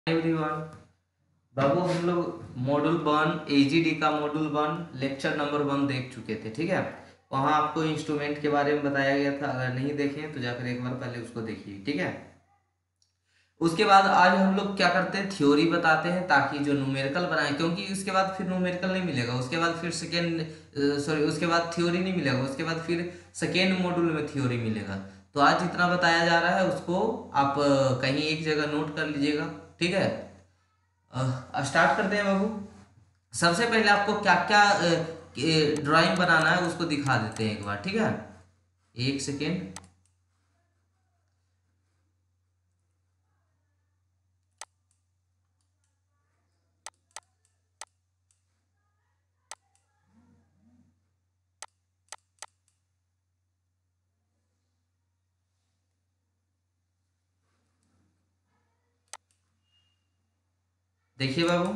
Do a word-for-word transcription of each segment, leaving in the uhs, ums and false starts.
Everyone, बाबू हम लोग मॉड्यूल वन एजीडी का module one lecture number one देख चुके थे। ठीक है, वहाँ आपको इंस्ट्रूमेंट के बारे में बताया गया था। अगर नहीं देखे तो जाकर एक बार पहले उसको देखिए। ठीक है, उसके बाद आज हम लोग क्या करते हैं, थ्योरी बताते हैं ताकि जो न्यूमेरिकल बनाए, क्योंकि उसके बाद फिर न्यूमेरिकल नहीं मिलेगा, उसके बाद फिर सेकेंड सॉरी उसके बाद थ्योरी नहीं मिलेगा, उसके बाद फिर सेकेंड मॉड्यूल में थ्योरी मिलेगा। तो आज जितना बताया जा रहा है उसको आप अ, कहीं एक जगह नोट कर लीजिएगा। ठीक है, स्टार्ट करते हैं बाबू। सबसे पहले आपको क्या क्या ड्राइंग बनाना है उसको दिखा देते हैं एक बार। ठीक है, एक सेकेंड। देखिए बाबू,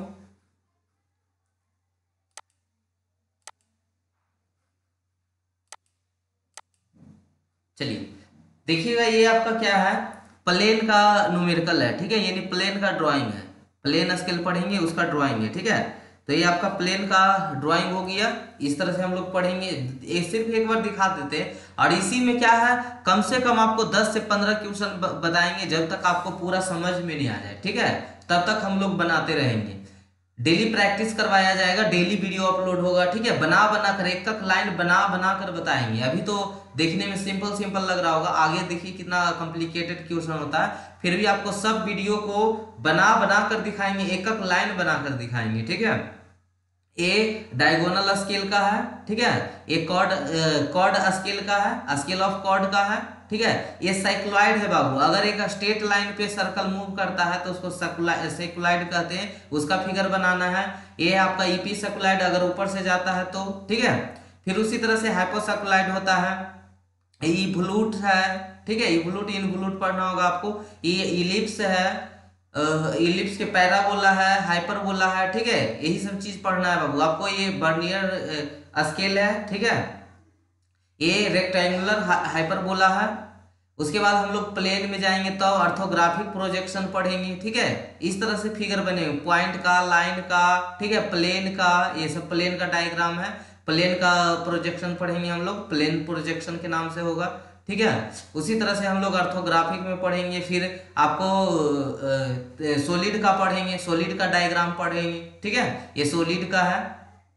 चलिए देखिएगा, ये आपका क्या है, प्लेन का न्यूमेरिकल है। ठीक है, यानी प्लेन का ड्राइंग है, प्लेन स्केल पढ़ेंगे उसका ड्राइंग है। ठीक है, तो ये आपका प्लेन का ड्राइंग हो गया। इस तरह से हम लोग पढ़ेंगे, ये सिर्फ एक बार दिखा देते हैं। और इसी में क्या है, कम से कम आपको दस से पंद्रह क्वेश्चन बताएंगे जब तक आपको पूरा समझ में नहीं आ जाए। ठीक है, तब तक हम लोग बनाते रहेंगे। डेली प्रैक्टिस करवाया जाएगा, डेली वीडियो अपलोड होगा। ठीक है, बना बना कर एक एक लाइन बना बना कर बताएंगे। अभी तो देखने में सिंपल सिंपल लग रहा होगा, आगे देखिए कितना कॉम्प्लिकेटेड क्वेश्चन होता है। फिर भी आपको सब वीडियो को बना बना कर दिखाएंगे, एक एक लाइन बना कर दिखाएंगे। ठीक है, ए डायगोनल स्केल का है। ठीक है, ये कॉर्ड कॉर्ड स्केल का है, स्केल ऑफ कॉर्ड का है। ठीक है, ये साइक्लॉइड है बाबू। अगर एक स्ट्रेट लाइन पे सर्कल मूव करता है तो उसको साइक्लॉइड कहते हैं, उसका फिगर बनाना है। ये आपका ईपी साइक्लॉइड अगर ऊपर से जाता है तो। ठीक है, फिर उसी तरह से हाइपोसाइक्लॉइड होता है, इवोल्यूट है। ठीक है, इवोल्यूट इनवोल्यूट पढ़ना होगा आपको। ये इलिप्स है, इलिप्स के पैराबोला है, हाइपरबोला है। ठीक है, यही सब चीज पढ़ना है बाबू आपको। ये बर्नियर स्केल है। ठीक है, ये रेक्टेंगुलर हाइपरबोला है। उसके बाद हम लोग प्लेन में जाएंगे तो ऑर्थोग्राफिक प्रोजेक्शन पढ़ेंगे। ठीक है, इस तरह से फिगर बनेंगे, पॉइंट का, लाइन का। ठीक है, प्लेन का, ये सब प्लेन का डायग्राम है। प्लेन का प्रोजेक्शन पढ़ेंगे हम लोग, प्लेन प्रोजेक्शन के नाम से होगा। ठीक है, उसी तरह से हम लोग ऑर्थोग्राफिक में पढ़ेंगे। फिर आपको सोलिड का पढ़ेंगे, सोलिड का डायग्राम पढ़ेंगे। ठीक है, ये सोलिड का है,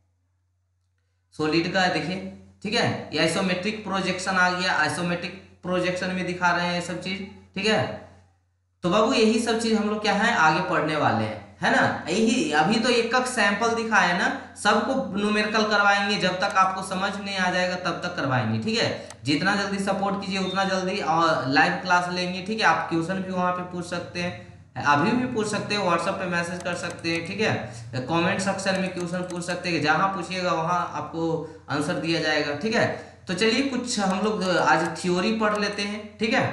सोलिड का है देखिए। ठीक है, ये आइसोमेट्रिक प्रोजेक्शन आ गया, आइसोमेट्रिक प्रोजेक्शन में दिखा रहे हैं ये सब चीज। ठीक है, तो बाबू यही सब चीज हम लोग क्या है आगे पढ़ने वाले हैं, है ना। यही अभी तो एक एक सैंपल दिखाया है ना, सबको न्यूमेरिकल करवाएंगे। जब तक आपको समझ नहीं आ जाएगा तब तक करवाएंगे। ठीक है, जितना जल्दी सपोर्ट कीजिए उतना जल्दी लाइव क्लास लेंगे। ठीक है, आप क्वेश्चन भी वहां पे पूछ सकते हैं, अभी भी पूछ सकते हैं, व्हाट्सएप पे मैसेज कर सकते हैं। ठीक है, कमेंट सेक्शन में क्वेश्चन पूछ सकते हैं, जहां पूछिएगा वहां आपको आंसर दिया जाएगा। ठीक है, तो चलिए कुछ हम लोग आज थ्योरी पढ़ लेते हैं। ठीक है,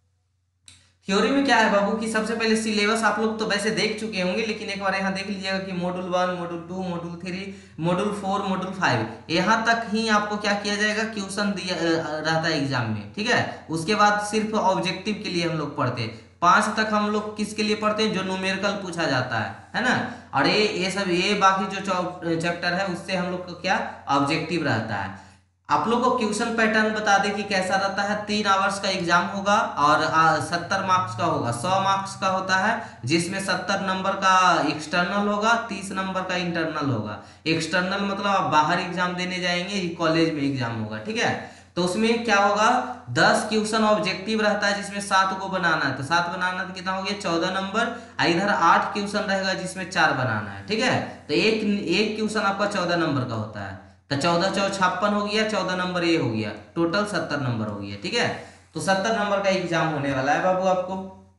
थ्योरी में क्या है बाबू कि सबसे पहले सिलेबस आप लोग तो वैसे देख चुके होंगे, लेकिन एक बार यहाँ देख लीजिएगा कि module one, module two, module three, module four, module five, यहाँ तक ही आपको क्या किया जाएगा, क्वेश्चन दिया रहता है एग्जाम में। ठीक है, उसके बाद सिर्फ ऑब्जेक्टिव के लिए हम लोग पढ़ते हैं। पांच तक हम लोग किसके लिए पढ़ते हैं, जो न्यूमेरिकल पूछा जाता है है ना। और ये ये सब ये बाकी जो चैप्टर है उससे हम लोग को क्या ऑब्जेक्टिव रहता है। आप लोग को क्वेश्चन पैटर्न बता दें कि कैसा रहता है। तीन आवर्स का एग्जाम होगा और सत्तर मार्क्स का होगा, सौ मार्क्स का होता है, जिसमें सत्तर नंबर का एक्सटर्नल होगा, तीस नंबर का इंटरनल होगा। एक्सटर्नल मतलब आप बाहर एग्जाम देने जाएंगे, ये कॉलेज में एग्जाम होगा। ठीक है, तो उसमें क्या होगा, दस क्वेश्चन ऑब्जेक्टिव रहता है जिसमें सात को बनाना है, तो सात बनाना तो कितना हो गया, चौदह नंबर। इधर आठ क्वेश्चन रहेगा जिसमें चार बनाना है। ठीक है, तो एक एक क्वेश्चन आपका चौदह नंबर का होता है, तो चौदह चौ छप्पन हो गया, चौदह नंबर ये हो गया, टोटल सत्तर नंबर हो गया। ठीक है, तो सत्तर नंबर का एग्जाम होने वाला है बाबू आपको।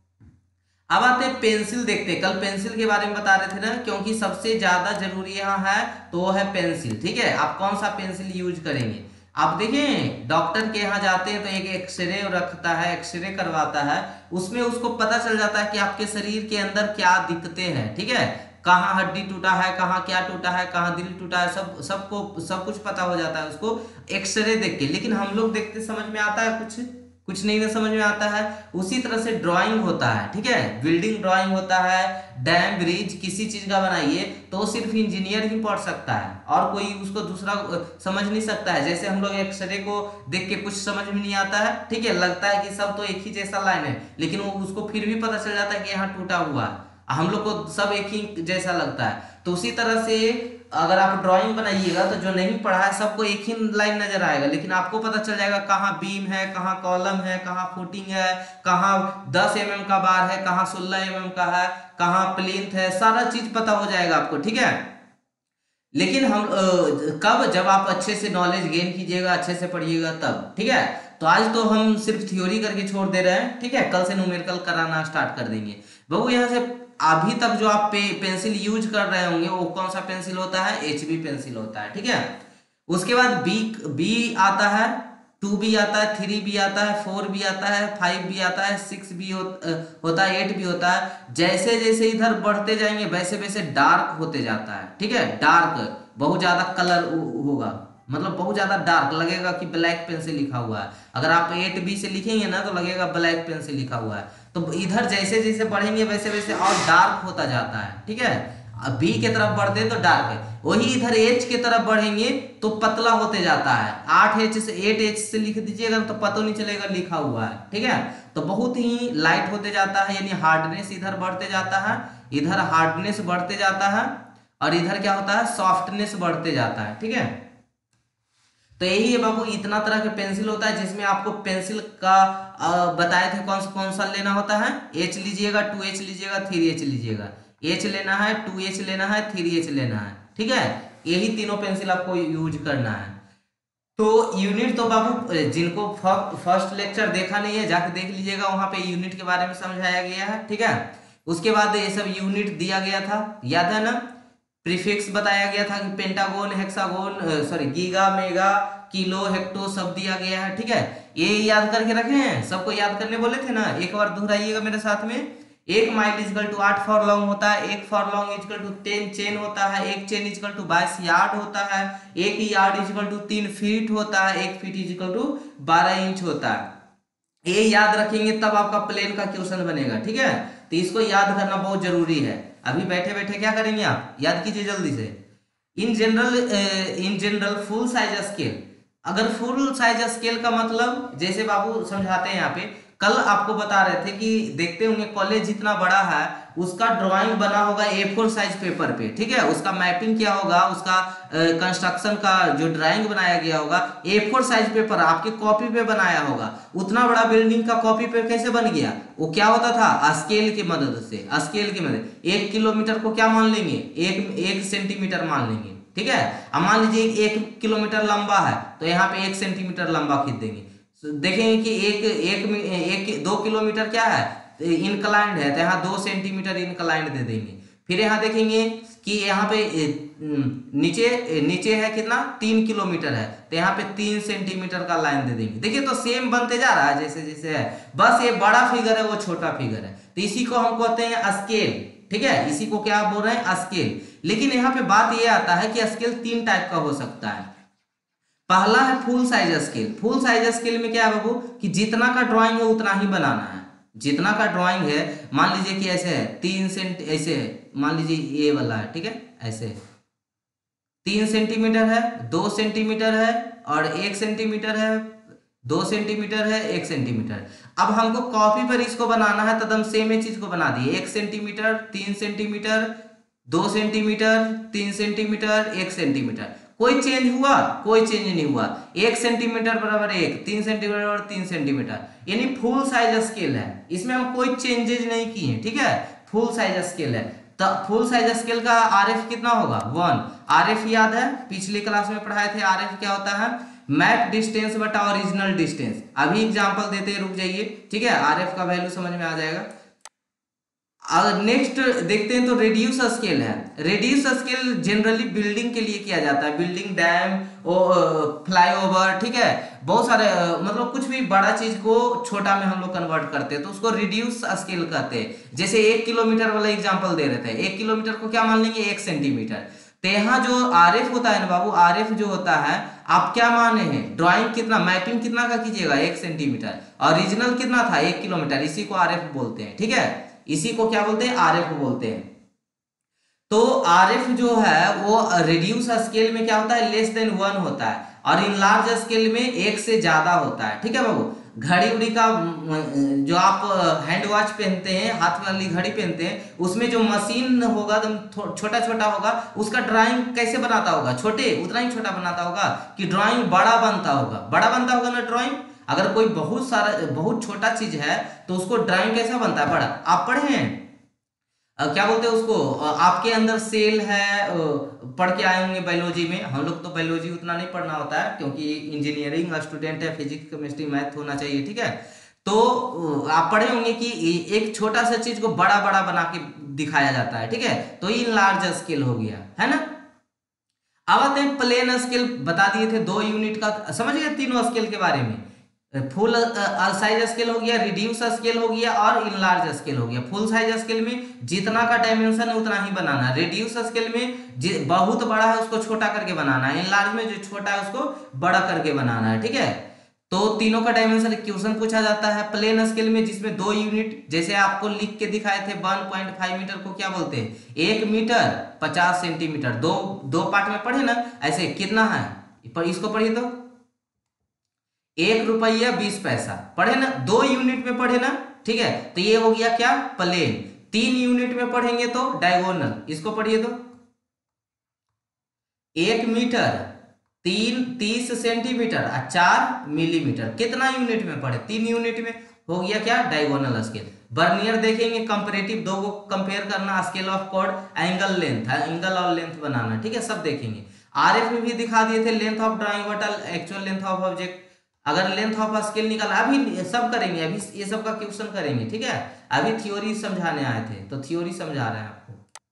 अब आते हैं पेंसिल देखते हैं, कल पेंसिल के बारे में बता रहे थे ना, क्योंकि सबसे ज्यादा जरूरी यहाँ है तो वो है पेंसिल। ठीक है, आप कौन सा पेंसिल यूज करेंगे। आप देखें डॉक्टर के यहाँ जाते हैं तो एक एक्सरे रखता है, एक्सरे करवाता है, उसमें उसको पता चल जाता है कि आपके शरीर के अंदर क्या दिक्कतें हैं। ठीक है, कहाँ हड्डी टूटा है, कहाँ क्या टूटा है, कहाँ दिल टूटा है, सब सबको सब कुछ पता हो जाता है उसको एक्सरे देख के। लेकिन हम लोग देखते समझ में आता है कुछ कुछ नहीं ना समझ में आता है। उसी तरह से ड्राइंग होता है, ठीक है, बिल्डिंग ड्राइंग होता है, डैम ब्रिज किसी चीज का बनाइए तो सिर्फ इंजीनियर ही पढ़ सकता है और कोई उसको दूसरा समझ नहीं सकता है। जैसे हम लोग एक्सरे को देख के कुछ समझ में नहीं आता है, ठीक है, लगता है कि सब तो एक ही जैसा लाइन है, लेकिन वो उसको फिर भी पता चल जाता है कि यहाँ टूटा हुआ है, हम लोग को सब एक ही जैसा लगता है। तो उसी तरह से अगर आप ड्राइंग बनाइएगा तो जो नहीं पढ़ा है सबको एक ही लाइन नजर आएगा, लेकिन आपको पता चल जाएगा कहाँ बीम है, कहाँ कॉलम है, कहाँ फुटिंग है, कहाँ दस एम एम का बार है, कहाँ सोलह एम एम का है, कहाँ प्लिंथ है, सारा चीज पता हो जाएगा आपको, ठीक है। लेकिन हम कब, जब आप अच्छे से नॉलेज गेन कीजिएगा, अच्छे से पढ़िएगा तब, ठीक है। तो आज तो हम सिर्फ थ्योरी करके छोड़ दे रहे हैं, ठीक है, कल से न्यूमेरिकल कराना स्टार्ट कर देंगे। बाबू यहाँ से अभी तक जो आप पे, पेंसिल यूज कर रहे होंगे वो कौन सा पेंसिल होता है, एच बी पेंसिल होता है, ठीक है। उसके बाद बी बी आता है, टू बी आता है, थ्री बी आता है, फोर बी आता है, फाइव बी आता है, सिक्स बी हो, होता है, एट बी होता है। जैसे जैसे इधर बढ़ते जाएंगे वैसे वैसे डार्क होते जाता है, ठीक है, डार्क बहुत ज्यादा कलर होगा, मतलब बहुत ज्यादा डार्क लगेगा कि ब्लैक पेन से लिखा हुआ है। अगर आप एट बी से लिखेंगे ना तो लगेगा ब्लैक पेन से लिखा हुआ है। तो इधर जैसे जैसे बढ़ेंगे वैसे वैसे और डार्क होता जाता है, ठीक है। बी के तरफ बढ़ते हैं तो डार्क है, वही इधर एच के तरफ बढ़ेंगे तो पतला होते जाता है। आठ एच से एट एच से लिख दीजिएगा तो पता नहीं चलेगा लिखा हुआ है, ठीक है। तो बहुत ही लाइट होते जाता है, यानी हार्डनेस इधर बढ़ते जाता है, इधर हार्डनेस बढ़ते जाता है और इधर क्या होता है, सॉफ्टनेस बढ़ते जाता है, ठीक है। तो यही है बाबू, इतना तरह के पेंसिल होता है जिसमें आपको पेंसिल का बताए थे कौन सा कौन सा लेना होता है। एच लीजिएगा, टू एच लीजिएगा, थ्री एच लीजिएगा। एच लेना है, टू एच लेना है, थ्री एच लेना है, ठीक है। यही तीनों पेंसिल आपको यूज करना है। तो यूनिट तो बाबू जिनको फर्स्ट लेक्चर देखा नहीं है जाके देख लीजिएगा, वहां पे यूनिट के बारे में समझाया गया है, ठीक है। उसके बाद ये सब यूनिट दिया गया था, याद है ना। प्रीफिक्स बताया गया था कि pentagon, hexagon, sorry giga, mega, kilo, hecto सब दिया गया है, ठीक है। ये याद करके रखे हैं, सबको याद करने बोले थे ना, एक बार दोहराइएगा मेरे साथ में। एक माइल इजकल टू आठ फॉरलॉन्ग होता है, एक furlong is equal to ten chain होता है, एक चेन इजकल टू बाईस यार्ड होता है, एक यार्ड इजकल टू तीन फीट होता है, एक फीट इजकल टू बारह इंच होता है। ये याद रखेंगे तब आपका प्लेन का क्वेश्चन बनेगा, ठीक है। तो इसको याद करना बहुत जरूरी है। अभी बैठे बैठे क्या करेंगे आप, याद कीजिए जल्दी से। In general in general full size scale, अगर फुल साइज स्केल का मतलब जैसे बाबू समझाते हैं यहाँ पे, कल आपको बता रहे थे कि देखते होंगे कॉलेज जितना बड़ा है उसका ड्राइंग बना होगा ए फोर साइज पेपर पे, ठीक है। उसका मैपिंग क्या होगा, उसका कंस्ट्रक्शन का जो ड्राइंग बनाया गया होगा ए फोर साइज पेपर आपके कॉपी पे बनाया होगा। उतना बड़ा बिल्डिंग का कॉपी पे कैसे बन गया, वो क्या होता था, स्केल की मदद से। स्केल की मदद, एक किलोमीटर को क्या मान लेंगे, एक एक सेंटीमीटर मान लेंगे, ठीक है। अब मान लीजिए एक किलोमीटर लंबा है तो यहाँ पे एक सेंटीमीटर लंबा खींच देंगे, देखेंगे कि एक एक एक दो किलोमीटर क्या है, इनक्लाइंड है, तो यहाँ दो सेंटीमीटर इनक्लाइंड दे देंगे। फिर यहाँ देखेंगे कि यहाँ पे नीचे नीचे है कितना, तीन किलोमीटर है, तो यहाँ पे तीन सेंटीमीटर का लाइन दे देंगे। देखिए तो सेम बनते जा रहा है जैसे जैसे है, बस ये बड़ा फिगर है वो छोटा फिगर है, तो इसी को हम कहते हैं स्केल, ठीक है। इसी को क्या बोल रहे हैं, स्केल। लेकिन यहाँ पे बात ये आता है कि स्केल तीन टाइप का हो सकता है। पहला है full size scale. Full size scale में क्या है बाबू, कि जितना का ड्राइंग है उतना ही बनाना है। जितना का ड्राइंग है, मान लीजिए कि ऐसे है, तीन सेंट ऐसे है, मान लीजिए ये वाला है, ठीक है, ऐसे तीन सेंटीमीटर है, दो सेंटीमीटर है और एक सेंटीमीटर है, दो सेंटीमीटर है, एक सेंटीमीटर। अब हमको कॉपी पर इसको बनाना है तो हम सेम ही चीज को बना दिए, एक सेंटीमीटर, तीन सेंटीमीटर, दो सेंटीमीटर, तीन सेंटीमीटर, एक सेंटीमीटर। कोई चेंज हुआ, कोई चेंज नहीं हुआ। एक सेंटीमीटर बराबर एक, तीन सेंटीमीटर बराबर तीन सेंटीमीटर, यानी फुल साइज स्केल है। इसमें हम कोई चेंजेज नहीं किए, ठीक है, फुल साइज स्केल है। तो फुल साइज स्केल का आरएफ कितना होगा, वन। आरएफ याद है, पिछली क्लास में पढ़ाए थे। आरएफ क्या होता है, मैप डिस्टेंस बटा ओरिजिनल डिस्टेंस। अभी एग्जांपल देते हैं, रुक जाइए, ठीक है, आरएफ का वैल्यू समझ में आ जाएगा। अगर नेक्स्ट देखते हैं तो रेडियूस स्केल है। रेडियूस स्केल जनरली बिल्डिंग के लिए किया जाता है, बिल्डिंग, डैम, फ्लाईओवर, ठीक है, बहुत सारे, मतलब कुछ भी बड़ा चीज को छोटा में हम लोग कन्वर्ट करते हैं तो उसको रिड्यूस स्केल कहते हैं। जैसे एक किलोमीटर वाला एग्जांपल दे रहे थे, एक किलोमीटर को क्या मान लेंगे, एक सेंटीमीटर। तो यहाँ जो आरएफ होता है ना बाबू, आरएफ जो होता है, आप क्या माने हैं, ड्राइंग कितना, मैपिंग कितना का कीजिएगा, एक सेंटीमीटर, ओरिजिनल कितना था, एक किलोमीटर, इसी को आरएफ बोलते हैं, ठीक है, इसी को क्या बोलते हैं, आरएफ बोलते हैं। तो आरएफ जो है वो रिड्यूस स्केल में क्या होता है, लेस देन वन होता है, और इन लार्ज स्केल में एक से ज्यादा होता है, ठीक है बाबू। घड़ी उड़ी का जो आप हैंड वॉच पहनते हैं, हाथ वाली घड़ी पहनते हैं, उसमें जो मशीन होगा एकदम छोटा छोटा होगा, उसका ड्राइंग कैसे बनाता होगा, छोटे उतना ही छोटा बनाता होगा कि ड्राइंग बड़ा बनता होगा, बड़ा बनता होगा ना ड्राइंग। अगर कोई बहुत सारा बहुत छोटा चीज है तो उसको ड्राइंग कैसा बनता है, बड़ा। आप पढ़े हैं क्या बोलते हैं उसको, आपके अंदर सेल है, पढ़ के आए होंगे बायोलॉजी में, हम लोग तो बायोलॉजी उतना नहीं पढ़ना होता है क्योंकि इंजीनियरिंग स्टूडेंट है, फिजिक्स केमिस्ट्री मैथ होना चाहिए, ठीक है। तो आप पढ़े होंगे कि एक छोटा सा चीज को बड़ा बड़ा बना के दिखाया जाता है, ठीक है, तो इन लार्ज स्केल हो गया, है ना। अब आते हैं प्लेन स्केल, बता दिए थे दो यूनिट का, समझ गए तीनों स्केल के बारे में। फुल साइज स्केल हो गया, रिड्यूस स्केल हो गया, और इनलार्ज स्केल हो गया। फुल साइज स्केल में जितना का डायमेंशन है उतना ही बनाना है, रिड्यूस स्केल में बहुत बड़ा है उसको छोटा करके बनाना है, इनलार्ज में जो छोटा है उसको बड़ा करके बनाना है, ठीक है। तो तीनों का डायमेंशन क्वेश्चन पूछा जाता है। प्लेन स्केल में जिसमें दो यूनिट, जैसे आपको लिख के दिखाए थे वन पॉइंट फाइव मीटर को क्या बोलते हैं, एक मीटर पचास सेंटीमीटर, दो दो पार्ट में पढ़े ना, ऐसे कितना है, पर इसको पढ़िए तो एक रुपया बीस पैसा, पढ़े ना, दो यूनिट में पढ़े ना, ठीक है, तो ये हो गया क्या, प्लेन। तीन यूनिट में पढ़ेंगे तो डायगोनल, इसको पढ़िए तो एक मीटर तीन तीस सेंटीमीटर और चार मिलीमीटर, कितना यूनिट में पढ़े, तीन यूनिट में, हो गया क्या, डायगोनल स्केल। बर्नियर देखेंगे कंपैरेटिव, दो को कंपेयर करना, scale of chord, angle length, angle और लेंथ बनाना, ठीक है, सब देखेंगे। आरएफ में भी दिखा दिए थे, लेंथ ऑफ ड्राइंग वटल, एक्चुअल लेंथ ऑफ ऑब्जेक्ट, अगर लेंथ ऑफ स्केल निकाला, अभी सब करेंगे, अभी ये सब का क्वेश्चन करेंगे, ठीक है, अभी थ्योरी समझाने आए थे तो थ्योरी समझा रहे हैं आपको।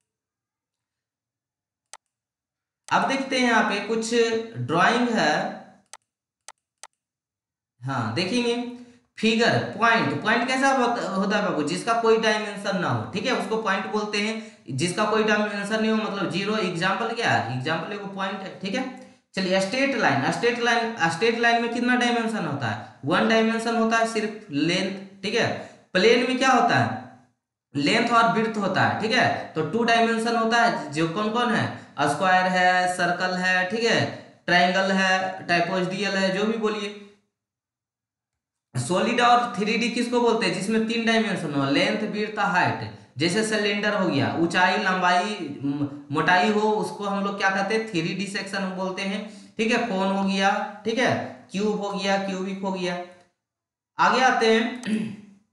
अब देखते हैं यहाँ पे कुछ ड्राइंग है, हाँ देखेंगे, फिगर, पॉइंट, पॉइंट कैसा होता है बाबू, जिसका कोई डायमेंशन ना हो, ठीक है, उसको पॉइंट बोलते हैं। जिसका कोई डायमेंशन नहीं हो मतलब जीरो, एग्जाम्पल क्या है, एग्जाम्पल एगो पॉइंट है, ठीक है। चलिए straight line, straight line, straight line में कितना डायमेंशन होता है, वन डायमेंशन होता है सिर्फ, लेंथ, ठीक है। प्लेन में क्या होता है, लेंथ और विड्थ होता है, ठीक है, तो टू डायमेंशन होता है, जो कौन कौन है, स्क्वायर है, सर्कल है, ठीक है, ट्रायंगल है, ट्राइपोडियल है, जो भी बोलिए। सॉलिड और थ्री डी किसको बोलते हैं, जिसमें तीन डायमेंशन हो, लेंथ विड्थ हाइट, जैसे सिलेंडर हो गया, ऊंचाई लंबाई मोटाई हो, उसको हम लोग क्या कहते हैं, थ्री डी सेक्शन बोलते हैं, ठीक है। कोन हो गया, ठीक है, क्यूब हो गया, क्यूबिक हो गया। आगे आते हैं,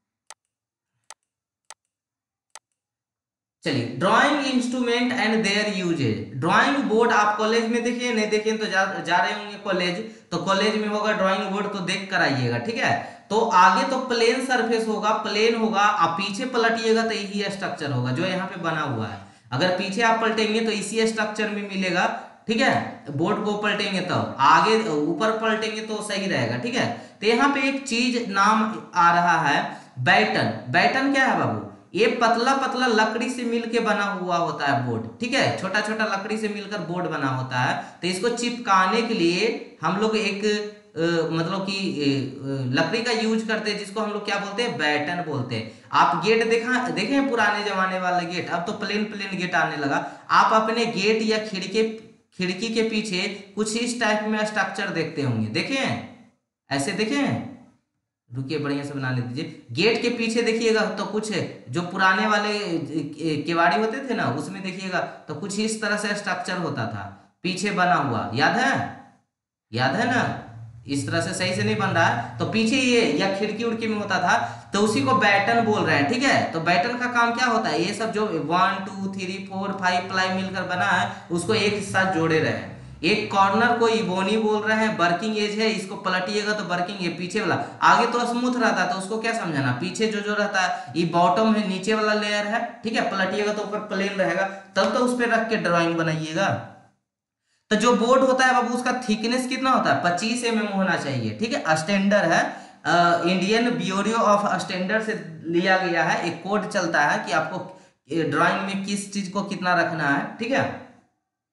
चलिए drawing instrument and their uses. Drawing board आप कॉलेज में देखिए, नहीं देखिए तो जा, जा रहे होंगे कॉलेज, तो कॉलेज में होगा ड्राइंग बोर्ड, तो देख कर आइएगा, ठीक है। तो आगे तो प्लेन सरफेस होगा, प्लेन होगा, आप पीछे पलटिएगा तो यही स्ट्रक्चर होगा जो यहाँ पे बना हुआ है। अगर पीछे आप पलटेंगे तो इसी स्ट्रक्चर में मिलेगा, ठीक है, बोर्ड को पलटेंगे तो आगे, ऊपर पलटेंगे तो सही रहेगा, ठीक है। तो यहाँ पे एक चीज नाम आ रहा है बैटन। बैटन क्या है बाबू, ये पतला पतला लकड़ी से मिलके बना हुआ होता है बोर्ड, ठीक है, छोटा छोटा लकड़ी से मिलकर बोर्ड बना होता है। तो इसको चिपकाने के लिए हम लोग एक आ, मतलब कि लकड़ी का यूज करते हैं, जिसको हम लोग क्या बोलते हैं, बैटन बोलते हैं। आप गेट देखा देखे पुराने जमाने वाले गेट, अब तो प्लेन प्लेन गेट आने लगा। आप अपने गेट या खिड़की खिड़की के पीछे कुछ इस टाइप में स्ट्रक्चर देखते होंगे, देखे हैं, ऐसे देखे हैं, रुकिए बढ़िया से बना ले दीजिए। गेट के पीछे देखिएगा तो कुछ जो पुराने वाले केवाड़ी होते थे ना, उसमें देखिएगा तो कुछ इस तरह से स्ट्रक्चर होता था पीछे बना हुआ, याद है, याद है ना, इस तरह से सही से नहीं बन रहा है, तो पीछे ये या खिड़की उड़की में होता था, तो उसी को बैटन बोल रहे हैं, ठीक है। तो बैटन का काम क्या होता है, ये सब जो one two three four five ply मिलकर बना है उसको एक साथ जोड़े रहे। एक कॉर्नर को इबोनी बोल रहे हैं, वर्किंग एज है, इसको पलटिएगा तो वर्किंग है, पीछे वाला, आगे तो स्मूथ रहता है तो उसको क्या समझाना, पीछे जो जो रहता है ये बॉटम है, नीचे वाला लेयर है, ठीक है, पलटिएगा तो ऊपर प्लेन रहेगा, तब तो उस पर रख के ड्राइंग बनाइएगा। तो जो बोर्ड होता है बाबू उसका थिकनेस कितना होता है, पच्चीस एम एम होना चाहिए, ठीक है। स्टैंडर्ड है, इंडियन ब्यूरो ऑफ स्टैंडर्ड से लिया गया है, एक कोड चलता है कि आपको ड्राइंग में किस चीज को कितना रखना है, ठीक है।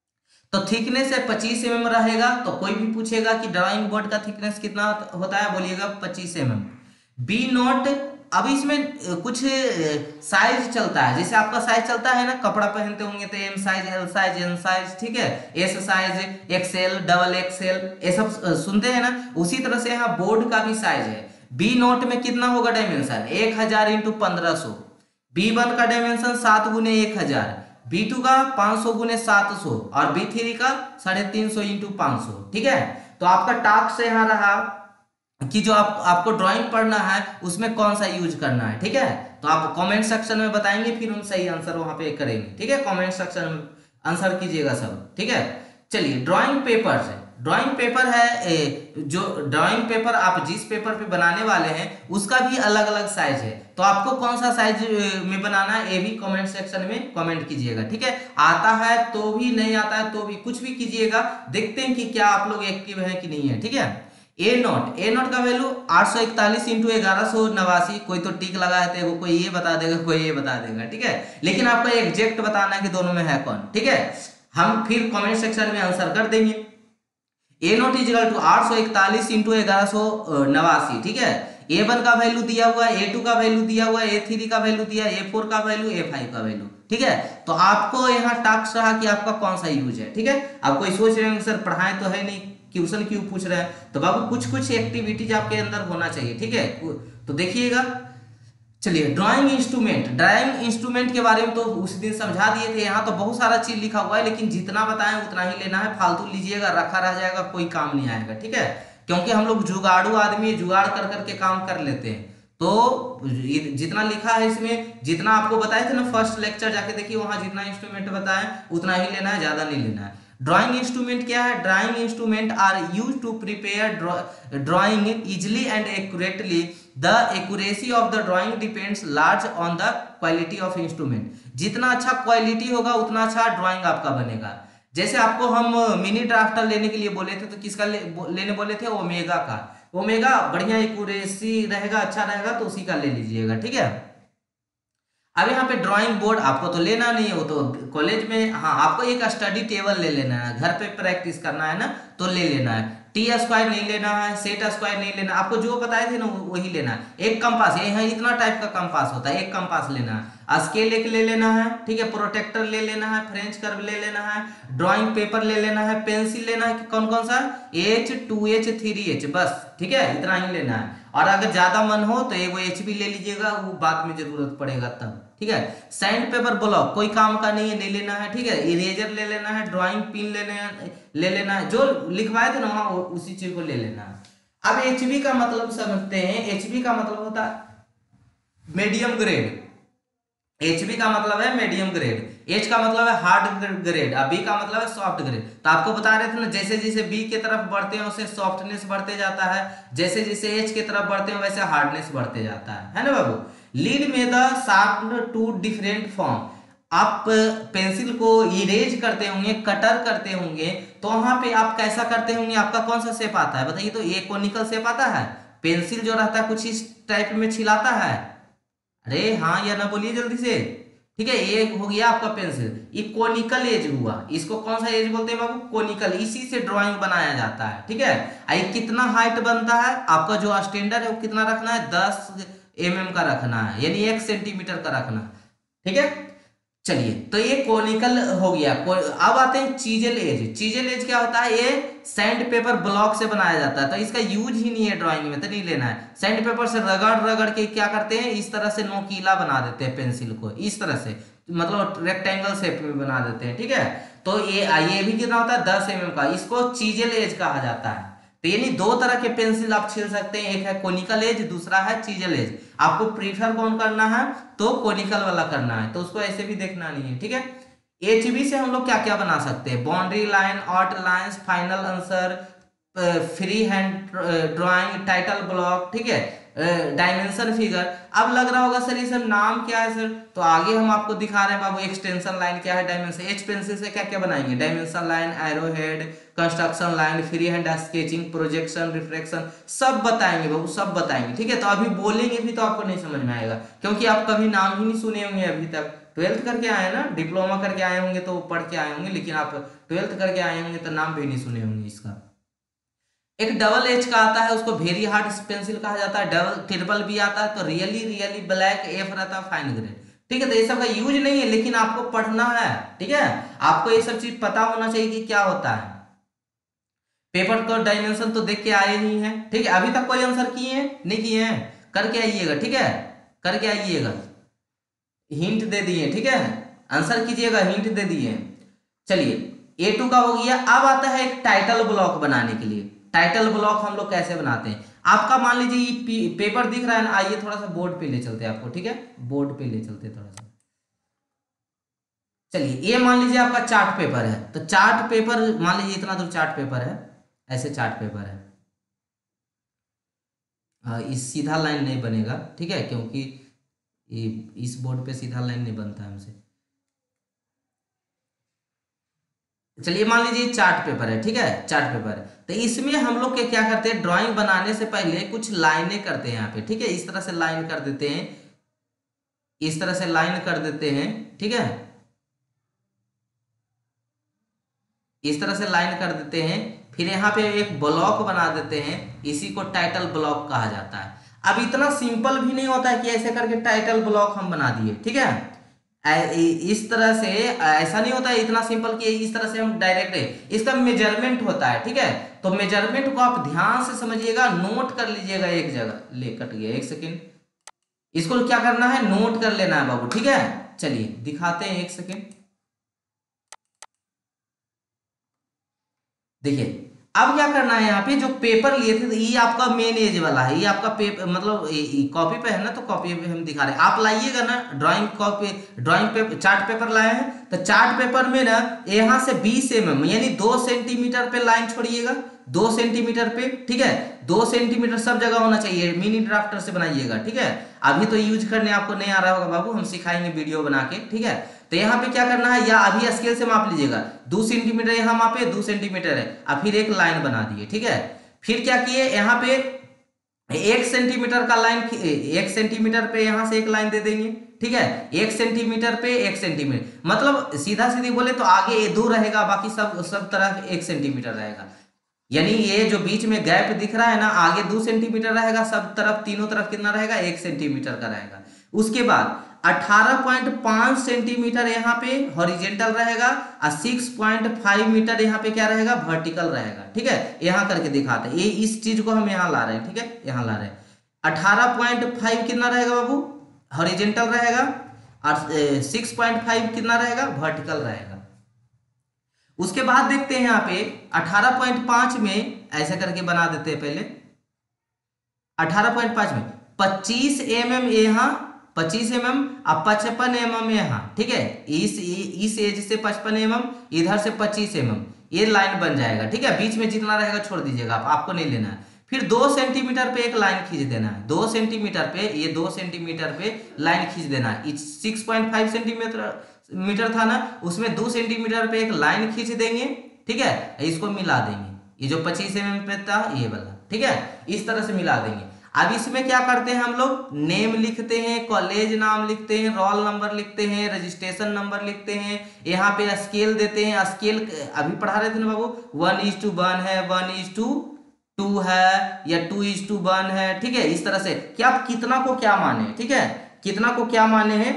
तो थिकनेस है पच्चीस एम एम रहेगा। तो कोई भी पूछेगा कि ड्राइंग बोर्ड का थिकनेस कितना होता है, बोलिएगा पच्चीस एम एम। बी नोट, अब इसमें कुछ साइज चलता है, जैसे आपका साइज चलता है ना, कपड़ा पहनते होंगे तो M size, L size, N size, ठीक है, S size, XL, double XL, ये सब सुनते हैं ना। उसी तरह से यहाँ बोर्ड का भी साइज है। बी नोट में कितना होगा डायमेंशन, एक हजार इंटू पंद्रह सौ। बी वन का डायमेंशन सात गुने एक हजार, बी टू का पांच सौ गुने सात सौ, और बी थ्री का साढ़े तीन सौ इंटू पांच सौ। ठीक है, तो आपका टास्क यहाँ रहा कि जो आप आपको ड्राइंग पढ़ना है उसमें कौन सा यूज करना है। ठीक है, तो आप कमेंट सेक्शन में बताएंगे, फिर हम सही आंसर वहां पे करेंगे। ठीक है, कमेंट सेक्शन में आंसर कीजिएगा सब। ठीक है, चलिए ड्राइंग पेपर से, ड्राइंग पेपर है ए, जो ड्राइंग पेपर आप जिस पेपर पे बनाने वाले हैं उसका भी अलग अलग साइज है। तो आपको कौन सा साइज में बनाना है ये भी कमेंट सेक्शन में कमेंट कीजिएगा। ठीक है, आता है तो भी, नहीं आता है तो भी, कुछ भी कीजिएगा, देखते हैं कि क्या आप लोग एक्टिव हैं कि नहीं है। ठीक है, ए नोट, ए नोट का वैल्यू आठ सौ इकतालीस इंटू ग्यारह सौ नवासी। कोई तो टिक लगा है तो कोई ये बता देगा, कोई ये बता देगा। ठीक है, लेकिन आपको एग्जैक्ट बताना है कि दोनों में है कौन। ठीक है, हम फिर कमेंट सेक्शन में आंसर कर देंगे। ए नोट इजकल टू आठ सौ इकतालीस इंटू ग्यारह सौ नवासी। ठीक है, ए वन का वैल्यू दिया हुआ है, ए टू का वैल्यू दिया हुआ है, ए थ्री का वैल्यू दिया है, ए फोर का वैल्यू, ए फाइव का वैल्यू। ठीक है, तो आपको यहाँ टास्क रहा कि आपका कौन सा यूज है। ठीक है, आप कोई सोच रहे हैं सर पढ़ाएं तो है नहीं, क्वेश्चन क्यों पूछ रहे हैं, तो बाबू कुछ कुछ एक्टिविटीज आपके अंदर होना चाहिए। ठीक है, तो देखिएगा। चलिए ड्राइंग इंस्ट्रूमेंट, ड्राइंग इंस्ट्रूमेंट के बारे में तो उस दिन समझा दिए थे। यहाँ तो बहुत सारा चीज लिखा हुआ है, लेकिन जितना बताएं उतना ही लेना है, फालतू लीजिएगा रखा रह जाएगा, कोई काम नहीं आएगा। ठीक है, क्योंकि हम लोग जुगाड़ू आदमी, जुगाड़ कर करके काम कर लेते हैं। तो जितना लिखा है इसमें, जितना आपको बताए थे ना फर्स्ट लेक्चर, जाके देखिए वहां जितना इंस्ट्रूमेंट बताएं उतना ही लेना है, ज्यादा नहीं लेना है। ड्राइंग इंस्ट्रूमेंट क्या है, drawing instrument are use to prepare drawing easily and accurately. The accuracy of the drawing depends large on the quality of instrument. जितना अच्छा क्वालिटी होगा उतना अच्छा ड्राइंग आपका बनेगा। जैसे आपको हम मिनी ड्राफ्टर लेने के लिए बोले थे, तो किसका ले, लेने बोले थे, ओमेगा का। ओमेगा बढ़िया एक्यूरेसी रहेगा, अच्छा रहेगा, तो उसी का ले लीजिएगा। ठीक है, अब यहाँ पे ड्राइंग बोर्ड आपको तो लेना नहीं है, वो तो कॉलेज में, हाँ आपको एक स्टडी टेबल ले लेना है, घर पे प्रैक्टिस करना है ना तो ले लेना है। टी स्क्वायर नहीं लेना है, सेट स्क्वायर नहीं लेना, आपको जो बताए थे ना वही लेना है। एक कंपास, यहाँ इतना टाइप का कंपास होता है, एक कंपास लेना है। स्केल एक ले लेना है, ठीक है, प्रोटेक्टर ले लेना है, फ्रेंच कर्व ले लेना है, ड्राइंग पेपर ले लेना है, पेंसिल लेना है, कौन कौन सा, H, two H, three H, बस। ठीक है, इतना ही लेना है। और अगर ज्यादा मन हो तो एक एच भी ले लीजिएगा, वो बाद में जरूरत पड़ेगा तब। ठीक है, सैंड पेपर ब्लॉक कोई काम का नहीं है, नहीं लेना है। ठीक है, इरेजर ले लेना है, ड्राइंग पिन ले लेना ले लेना है, जो लिखवाए थे ना वहां उसी चीज को ले लेना है। अब एचबी का मतलब समझते हैं। एचबी का मतलब होता है मीडियम ग्रेड। एचबी का मतलब है मीडियम ग्रेड, एच का मतलब है हार्ड ग्रेड, और बी का मतलब है सॉफ्ट ग्रेड। तो आपको बता रहे थे ना, जैसे जैसे बी की तरफ बढ़ते हैं उससे सॉफ्टनेस बढ़ते जाता है, जैसे जैसे एच की तरफ बढ़ते हैं वैसे हार्डनेस बढ़ते जाता है, है ना बाबू। लीड में the sharp two different form. आप पेंसिल को इरेज करते होंगे, कटर करते होंगे, तो वहां पे आप कैसा करते होंगे, आपका कौन सा शेप आता है बताइए तो। ये कोनिकल शेप आता है, पेंसिल जो रहता है कुछ इस टाइप में छिलाता है। अरे हाँ या ना बोलिए जल्दी से। ठीक है, ये हो गया आपका पेंसिल, ये कोनिकल एज हुआ। इसको कौन सा एज बोलते हैं बाबू, कोनिकल। इसी से ड्राइंग बनाया जाता है। ठीक है, ये कितना हाइट बनता है, आपका जो स्टैंडर्ड है वो कितना रखना है, दस एम एम का रखना है, यानी एक सेंटीमीटर का रखना। ठीक है, चलिए तो ये कोनिकल हो गया। अब आते हैं चीजल एज। चीजल एज क्या होता है, ये सैंड पेपर ब्लॉक से बनाया जाता है, तो इसका यूज ही नहीं है ड्राइंग में, तो नहीं लेना है। सैंड पेपर से रगड़ रगड़ के क्या करते हैं, इस तरह से नोकीला बना देते हैं पेंसिल को, इस तरह से, मतलब रेक्टेंगल शेप में बना देते हैं। ठीक है, तो ये ये भी कितना होता है, दस एम एम का, इसको चीजल एज कहा जाता है। तो यानी दो तरह के पेंसिल आप छील सकते हैं, एक है कोनिकल एज, दूसरा है चीजल एज। आपको प्रीफर कौन करना है, तो कोनिकल वाला करना है, तो उसको ऐसे भी देखना नहीं है। ठीक है, एचबी से हम लोग क्या क्या बना सकते हैं, boundary line, out lines, final answer, free hand drawing, title block. ठीक है, डायमेंशन फिगर। अब लग रहा होगा सर ये सब नाम क्या है सर, तो आगे हम आपको दिखा रहे हैं बाबू। एक्सटेंशन लाइन क्या है, डायमेंशन। एच पेंसिल से क्या क्या बनाएंगे, dimension line, arrow head, construction line, free hand sketching, projection, reflection, सब बताएंगे बाबू, सब बताएंगे। ठीक है, तो अभी बोलेंगे भी तो आपको नहीं समझ में आएगा, क्योंकि आप कभी नाम ही नहीं सुने होंगे अभी तक, ट्वेल्थ करके आए हैं ना, डिप्लोमा करके आए होंगे तो पढ़ के आए होंगे, लेकिन आप ट्वेल्थ करके आए होंगे तो नाम भी नहीं सुने होंगे इसका। एक डबल एच का आता है, उसको वेरी हार्ड पेंसिल कहा जाता है। डबल ट्रिपल बी आता है तो रियली रियली ब्लैक, एफ रहता है फाइन ग्रेड। ठीक है, तो ये सब का यूज नहीं है, लेकिन आपको पढ़ना है। ठीक है, आपको ये सब चीज पता होना चाहिए कि क्या होता है। पेपर का डायमेंशन तो देख के आए ही हैं। ठीक है, अभी तक कोई आंसर किए हैं नहीं किए हैं, करके आइएगा। ठीक है, करके आइएगा, हिंट दे दिए। ठीक है, आंसर कीजिएगा, हिंट दे दिए। चलिए, ए टू का हो गया। अब आता है एक टाइटल ब्लॉक बनाने के लिए। टाइटल ब्लॉक हम लोग कैसे बनाते हैं? आपका मान लीजिए ये पेपर दिख रहा है ना, आइए थोड़ा सा बोर्ड पे ले चलते हैं आपको। ठीक है, बोर्ड पे ले चलते हैं थोड़ा सा। चलिए, ये मान लीजिए आपका चार्ट पेपर है, तो चार्ट पेपर मान लीजिए इतना दूर चार्ट पेपर है, ऐसे चार्ट पेपर है। आ, इस सीधा लाइन नहीं बनेगा। ठीक है, क्योंकि ये इस बोर्ड पे सीधा लाइन नहीं बनता है हमसे। चलिए, मान लीजिए चार्ट पेपर है। ठीक है, चार्ट पेपर है, तो इसमें हम लोग के क्या करते हैं, ड्राइंग बनाने से पहले कुछ लाइनें करते हैं यहाँ पे। ठीक है, इस तरह से लाइन कर देते हैं, इस तरह से लाइन कर देते हैं। ठीक है, इस तरह से लाइन कर देते हैं, फिर यहाँ पे एक ब्लॉक बना देते हैं, इसी को टाइटल ब्लॉक कहा जाता है। अब इतना सिंपल भी नहीं होता है कि ऐसे करके टाइटल ब्लॉक हम बना दिए। ठीक है, इस तरह से ऐसा नहीं होता है इतना सिंपल कि इस तरह से हम डायरेक्ट है, इसका मेजरमेंट होता है। ठीक है, तो मेजरमेंट को आप ध्यान से समझिएगा, नोट कर लीजिएगा एक जगह। ले कट गया, एक सेकेंड, इसको क्या करना है, नोट कर लेना है बाबू। ठीक है, चलिए दिखाते हैं, एक सेकेंड। देखिए, अब क्या करना है, यहाँ पे जो पेपर लिए थे, ये आपका मेन एज वाला है, ये आपका पेपर मतलब कॉपी पे है ना, तो कॉपी पे हम दिखा रहे हैं। आप लाइएगा ना drawing copy, drawing paper, chart paper लाए हैं, तो चार्ट पेपर में ना यहाँ से बीस एम एम यानी दो सेंटीमीटर पे लाइन छोड़िएगा, दो सेंटीमीटर पे। ठीक है, दो सेंटीमीटर सब जगह होना चाहिए, मिनी ड्राफ्टर से बनाइएगा। ठीक है, अभी तो यूज करने आपको नहीं आ रहा होगा बाबू, हम सिखाएंगे वीडियो बना के। ठीक है, तो यहाँ पे क्या करना है, या अभी स्केल से माप लीजिएगा, दो सेंटीमीटर यहाँ मापे, दो सेंटीमीटर है, अब फिर एक लाइन बना दिए। ठीक है, फिर क्या किए, यहाँ पे एक सेंटीमीटर का लाइन, एक सेंटीमीटर पे यहाँ से एक लाइन दे देंगे। ठीक है, एक सेंटीमीटर पे एक सेंटीमीटर, मतलब सीधा सीधी बोले तो आगे दो रहेगा, बाकी सब सब तरफ एक सेंटीमीटर रहेगा। यानी ये जो बीच में गैप दिख रहा है ना, आगे दो सेंटीमीटर रहेगा, सब तरफ तीनों तरफ कितना रहेगा, एक सेंटीमीटर का रहेगा। उसके बाद अठारह पॉइंट पाँच सेंटीमीटर यहाँ पे हॉरिजेंटल रहेगा और छह पॉइंट पाँच मीटर यहाँ पे क्या रहेगा, वर्टिकल रहेगा। ठीक है, यहाँ करके दिखाते हैं, ये इस चीज को हम यहाँ ला रहे हैं। ठीक है, यहाँ ला रहे हैं, अठारह पॉइंट पाँच कितना रहेगा बाबू, हॉरिजेंटल रहेगा, और छह पॉइंट पाँच कितना रहेगा, वर्टिकल रहेगा। उसके बाद देखते हैं यहाँ पे अठारह पॉइंट पाँच में ऐसा करके बना देते हैं पहले। अठारह पॉइंट पाँच में पच्चीस एम एम यहाँ, पच्चीस एम एम और पचपन एम एम यहाँ। ठीक है, इस इस एज से पचपन एम एम, इधर से पच्चीस एम एम, ये लाइन बन जाएगा। ठीक है, बीच में जितना रहेगा छोड़ दीजिएगा आप, आपको नहीं लेना है। फिर दो सेंटीमीटर पे एक लाइन खींच देना है, दो सेंटीमीटर पे, ये दो सेंटीमीटर पे लाइन खींच देना है। Six point five centimetre metre था ना, उसमें दो सेंटीमीटर पे एक लाइन खींच देंगे। ठीक है, इसको मिला देंगे, ये जो पच्चीस एम एम पे था ये वाला। ठीक है, इस तरह से मिला देंगे। अब इसमें क्या करते हैं हम लोग, नेम लिखते हैं, कॉलेज नाम लिखते हैं, रोल नंबर लिखते हैं, रजिस्ट्रेशन नंबर लिखते हैं, यहाँ पे स्केल देते हैं। स्केल अभी पढ़ा रहे थे ना बाबू, वन इज टू वन है, वन इज टू टू है, या टू इज टू वन है। ठीक है, इस तरह से कि आप कितना को क्या माने। ठीक है, कितना को क्या माने हैं,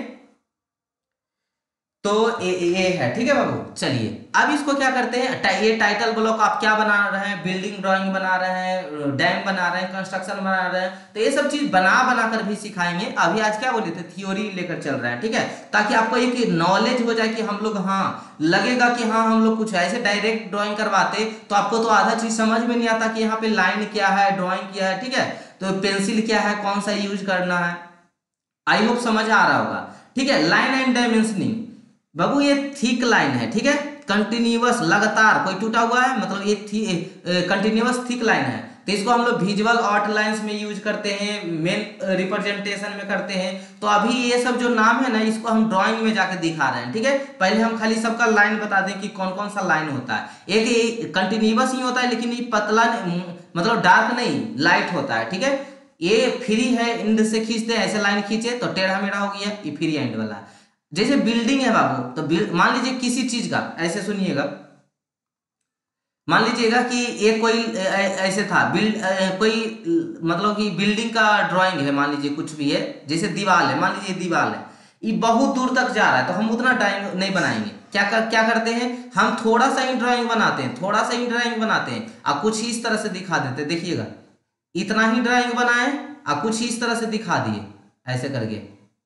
तो ए, ए, ए है। ठीक है बाबू, चलिए अब इसको क्या करते हैं, टा, ये टाइटल ब्लॉक आप क्या बना रहे हैं, बिल्डिंग ड्राइंग बना रहे हैं, डैम बना रहे हैं, कंस्ट्रक्शन बना रहे हैं, तो ये सब चीज बना बना कर भी सिखाएंगे। अभी आज क्या बोले थे, थ्योरी लेकर चल रहे हैं। ठीक है, ताकि आपको एक नॉलेज हो जाए कि हम लोग, हाँ लगेगा कि हाँ हम लोग कुछ ऐसे डायरेक्ट ड्राइंग करवाते तो आपको तो आधा चीज समझ में नहीं आता कि यहाँ पे लाइन क्या है, ड्रॉइंग क्या है। ठीक है, तो पेंसिल क्या है, कौन सा यूज करना है, आई होप समझ आ रहा होगा। ठीक है, लाइन एंड डायमेंशनिंग बाबू, ये थिक लाइन है। ठीक है, कंटिन्यूअस लगातार, कोई टूटा हुआ है मतलब ये थी कंटिन्यूअस थिक लाइन है, तो इसको हम लोग विजुअल आउटलाइंस में यूज करते हैं, मेन रिप्रेजेंटेशन में करते हैं। तो अभी ये सब जो नाम है ना, इसको हम ड्राइंग में जाके दिखा रहे हैं। ठीक है, पहले हम खाली सबका लाइन बता दें कि कौन कौन सा लाइन होता है। एक ये कंटिन्यूअस ही होता है, लेकिन ये पतला मतलब डार्क नहीं, लाइट होता है। ठीक है, ये फ्री है, एंड से खींचते हैं, ऐसे लाइन खींचे तो टेढ़ा मेढ़ा हो गया, ये फ्री एंड वाला। जैसे बिल्डिंग है बाबू, तो मान लीजिए किसी चीज का, ऐसे सुनिएगा, मान लीजिएगा कि एक कोई ऐसे था बिल्ड कोई मतलब कि बिल्डिंग का ड्राइंग है, मान लीजिए कुछ भी है, जैसे दीवार है, मान लीजिए दीवार है, ये बहुत दूर तक जा रहा है, तो हम उतना ड्राइंग नहीं बनाएंगे। क्या कर, क्या करते हैं हम, थोड़ा सा ही ड्राइंग बनाते हैं, थोड़ा सा ही ड्राइंग बनाते हैं और कुछ इस तरह से दिखा देते हैं। देखिएगा इतना ही ड्राइंग बनाए और कुछ इस तरह से दिखा दिए, ऐसे करके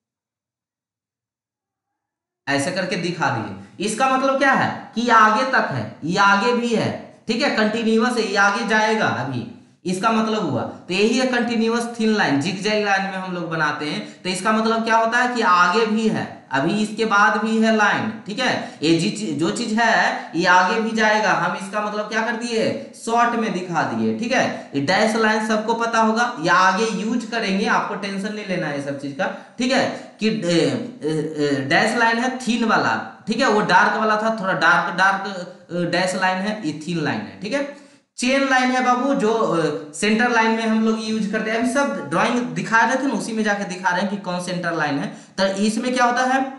ऐसे करके दिखा दिए। इसका मतलब क्या है कि ये आगे तक है, ये आगे भी है, ठीक है, कंटिन्यूअस है, ये आगे जाएगा अभी, इसका मतलब हुआ। तो यही है continuous thin line, zigzag line में हम लोग बनाते हैं। तो इसका मतलब क्या होता है कि आगे भी है, अभी इसके बाद भी है लाइन, ठीक है, ये जी जो चीज है ये आगे भी जाएगा, हम इसका मतलब क्या कर दिए, शॉर्ट में दिखा दिए, ठीक है। ये डैश लाइन सबको पता होगा, या आगे यूज करेंगे, आपको टेंशन नहीं लेना है सब चीज का, ठीक है, कि डैश लाइन है थिन वाला, ठीक है, वो डार्क वाला था, थोड़ा डार्क डार्क डैश लाइन है, ये थिन लाइन है, ठीक है। चेन लाइन है बाबू, जो सेंटर लाइन में हम लोग यूज करते हैं। अभी सब ड्राइंग दिखा रहे थे ना, उसी में जाके दिखा रहे हैं कि कौन सेंटर लाइन है। तो इसमें क्या होता है